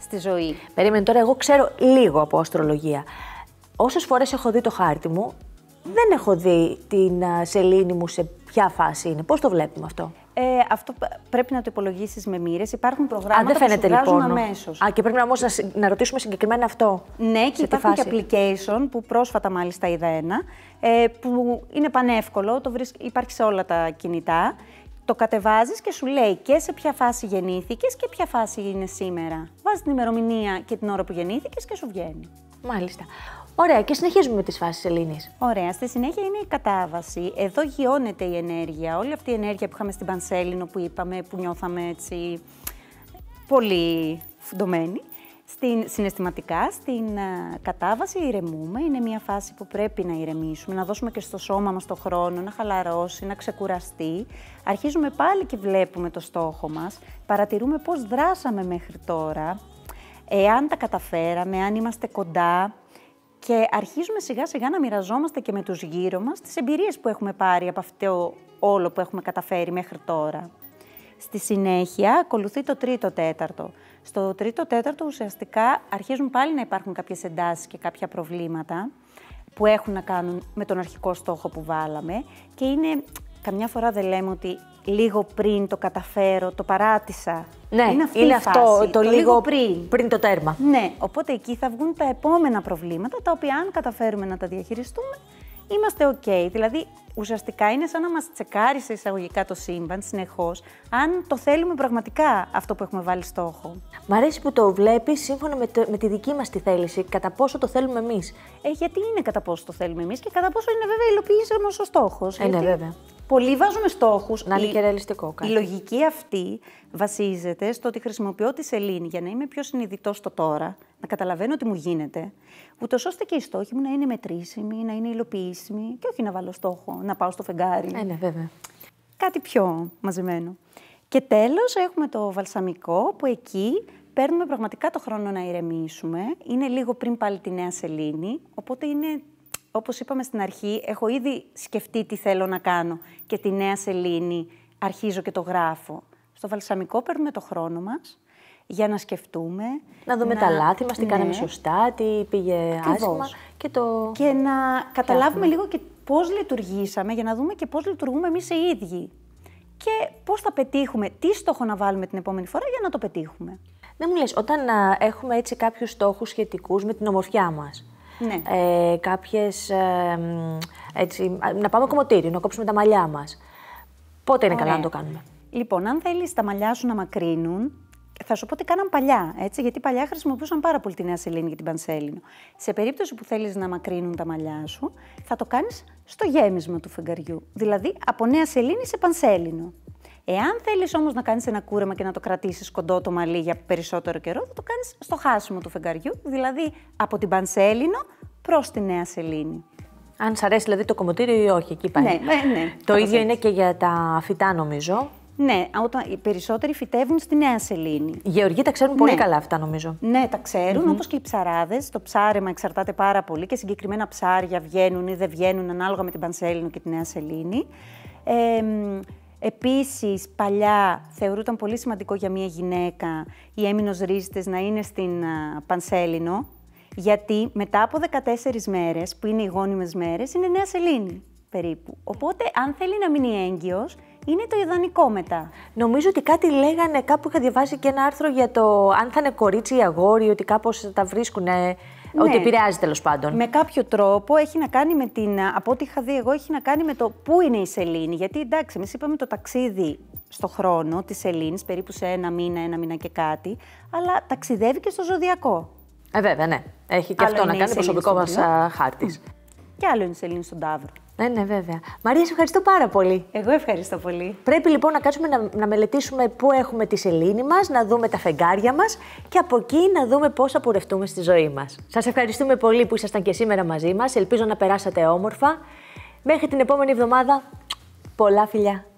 στη ζωή. Περίμενε τώρα, εγώ ξέρω λίγο από αστρολογία. Όσες φορές έχω δει το χάρτη μου, δεν έχω δει την α, σελήνη μου σε ποια φάση είναι. Πώς το βλέπουμε αυτό? Ε, αυτό πρέπει να το υπολογίσεις με μοίρες. Υπάρχουν προγράμματα Α, δεν φαίνεται, που σου βγάζουν λοιπόν αμέσως. Α, και πρέπει να, όμως, να, να ρωτήσουμε συγκεκριμένα αυτό. Ναι, και υπάρχουν και application που πρόσφατα μάλιστα είδα ένα, ε, που είναι πανεύκολο, το βρίσκ, υπάρχει σε όλα τα κινητά. Το κατεβάζεις και σου λέει και σε ποια φάση γεννήθηκες και ποια φάση είναι σήμερα. Βάζεις την ημερομηνία και την ώρα που γεννήθηκες και σου βγαίνει. Μάλιστα. Ωραία, και συνεχίζουμε με τις φάσεις σελήνης. Ωραία, στη συνέχεια είναι η κατάβαση. Εδώ γιώνεται η ενέργεια, όλη αυτή η ενέργεια που είχαμε στην Πανσέλινο που είπαμε, που νιώθαμε έτσι πολύ φουντωμένοι. Στην, συναισθηματικά, στην uh, κατάβαση ηρεμούμε. Είναι μια φάση που πρέπει να ηρεμήσουμε, να δώσουμε και στο σώμα μας το χρόνο, να χαλαρώσει, να ξεκουραστεί. Αρχίζουμε πάλι και βλέπουμε το στόχο μας, παρατηρούμε πώς δράσαμε μέχρι τώρα, εάν τα καταφέραμε, αν είμαστε κοντά. Και αρχίζουμε σιγά σιγά να μοιραζόμαστε και με τους γύρω μας τις εμπειρίες που έχουμε πάρει από αυτό όλο που έχουμε καταφέρει μέχρι τώρα. Στη συνέχεια ακολουθεί το τρίτο τέταρτο. Στο τρίτο τέταρτο ουσιαστικά αρχίζουν πάλι να υπάρχουν κάποιες εντάσεις και κάποια προβλήματα που έχουν να κάνουν με τον αρχικό στόχο που βάλαμε και είναι, καμιά φορά δεν λέμε ότι λίγο πριν το καταφέρω, το παράτησα. Ναι, είναι, αυτή είναι η αυτό φάση, το, το λίγο, λίγο πριν. πριν το τέρμα. Ναι, οπότε εκεί θα βγουν τα επόμενα προβλήματα, τα οποία αν καταφέρουμε να τα διαχειριστούμε, είμαστε ok. Δηλαδή, ουσιαστικά είναι σαν να μας τσεκάρει σε εισαγωγικά το σύμπαν συνεχώς, αν το θέλουμε πραγματικά αυτό που έχουμε βάλει στόχο. Μ' αρέσει που το βλέπεις σύμφωνα με, το, με τη δική μας τη θέληση, κατά πόσο το θέλουμε εμείς. Ε, γιατί είναι κατά πόσο το θέλουμε εμείς και κατά πόσο είναι βέβαια υλοποιήσιμος ο στόχος. Ε, ναι, βέβαια. Πολλοί βάζουμε στόχους. Να είναι η, και ρεαλιστικό κάτι. Η λογική αυτή βασίζεται στο ότι χρησιμοποιώ τη σελήνη για να είμαι πιο συνειδητός στο τώρα, να καταλαβαίνω τι μου γίνεται, ούτως ώστε και οι στόχοι μου να είναι μετρήσιμοι, να είναι υλοποιήσιμοι και όχι να βάλω στόχο, να πάω στο φεγγάρι. Ε, ναι, βέβαια. Κάτι πιο μαζεμένο. Και τέλος έχουμε το βαλσαμικό που εκεί παίρνουμε πραγματικά το χρόνο να ηρεμήσουμε. Είναι λίγο πριν πάλι τη νέα σελήνη, οπότε είναι, όπως είπαμε στην αρχή, έχω ήδη σκεφτεί τι θέλω να κάνω και τη νέα σελήνη αρχίζω και το γράφω. Στο βαλσαμικό παίρνουμε το χρόνο μας για να σκεφτούμε. Να δούμε να... τα λάθη μας, τι ναι. κάναμε σωστά, τι πήγε άσχημα. Και, το... και να καταλάβουμε λίγο και πώς λειτουργήσαμε για να δούμε και πώς λειτουργούμε εμείς οι ίδιοι. Και πώς θα πετύχουμε, τι στόχο να βάλουμε την επόμενη φορά για να το πετύχουμε. Δεν μου λες, όταν α, έχουμε έτσι κάποιους στόχους σχετικούς με την ομορφιά μας, ναι. ε, κάποιες, ε, έτσι, να πάμε κομμωτήριο, να κόψουμε τα μαλλιά μας, πότε είναι Ωραία. καλά να το κάνουμε? Λοιπόν, αν θέλεις τα μαλλιά σου να μακρύνουν, θα σου πω τι κάναν παλιά, έτσι, γιατί παλιά χρησιμοποιούσαν πάρα πολύ τη νέα σελήνη και την πανσέλινο. Σε περίπτωση που θέλεις να μακρύνουν τα μαλλιά σου, θα το κάνεις στο γέμισμα του φεγγαριού, δηλαδή από νέα σελήνη σε πανσέλινο. Εάν θέλεις όμως να κάνεις ένα κούρεμα και να το κρατήσεις κοντό το μαλλί για περισσότερο καιρό, θα το κάνεις στο χάσιμο του φεγγαριού, δηλαδή από την πανσέλινο προς τη νέα σελήνη. Αν σ' αρέσει δηλαδή το κομμωτήριο ή όχι, εκεί πάει. Ναι, ναι, ναι. Το ίδιο είναι και για τα φυτά, νομίζω. Ναι, όταν οι περισσότεροι φυτεύουν στη νέα σελήνη. Οι γεωργοί τα ξέρουν πολύ Ναι. καλά αυτά, νομίζω. Ναι, τα ξέρουν, mm-hmm. όπως και οι ψαράδες. Το ψάρεμα εξαρτάται πάρα πολύ και συγκεκριμένα ψάρια βγαίνουν ή δεν βγαίνουν ανάλογα με την πανσέλινο και τη νέα σελήνη. Ε, επίσης, παλιά θεωρούταν πολύ σημαντικό για μια γυναίκα οι έμεινος ρίζιτες να είναι στην α, πανσέλινο, γιατί μετά από δεκατέσσερις μέρες, που είναι οι γόνιμες μέρες, είναι νέα σελήνη περίπου. Οπότε, αν θέλει να μείνει έγκυος, είναι το ιδανικό μετά. Νομίζω ότι κάτι λέγανε, κάπου είχα διαβάσει και ένα άρθρο για το αν θα είναι κορίτσι ή αγόρι, ότι κάπως τα βρίσκουν, ναι. Ότι επηρεάζει τέλος πάντων. Με κάποιο τρόπο έχει να κάνει με την, από ό,τι είχα δει εγώ, έχει να κάνει με το πού είναι η σελήνη. Γιατί εντάξει, εμείς είπαμε το ταξίδι στο χρόνο της σελήνης, περίπου σε ένα μήνα, ένα μήνα και κάτι, αλλά ταξιδεύει και στο ζωδιακό. Ε, βέβαια, ναι. Έχει και Άλλο αυτό να είναι η κάνει προσωπικό μας χάρτης. Και άλλο είναι η σελήνη στον Ταύρο. Ναι, ναι, βέβαια. Μαρία, σε ευχαριστώ πάρα πολύ. Εγώ ευχαριστώ πολύ. Πρέπει λοιπόν να κάτσουμε να, να μελετήσουμε πού έχουμε τη σελήνη μας, να δούμε τα φεγγάρια μας και από εκεί να δούμε πώς θα πορευτούμε στη ζωή μας. Σας ευχαριστούμε πολύ που ήσασταν και σήμερα μαζί μας. Ελπίζω να περάσατε όμορφα. Μέχρι την επόμενη εβδομάδα, πολλά φιλιά.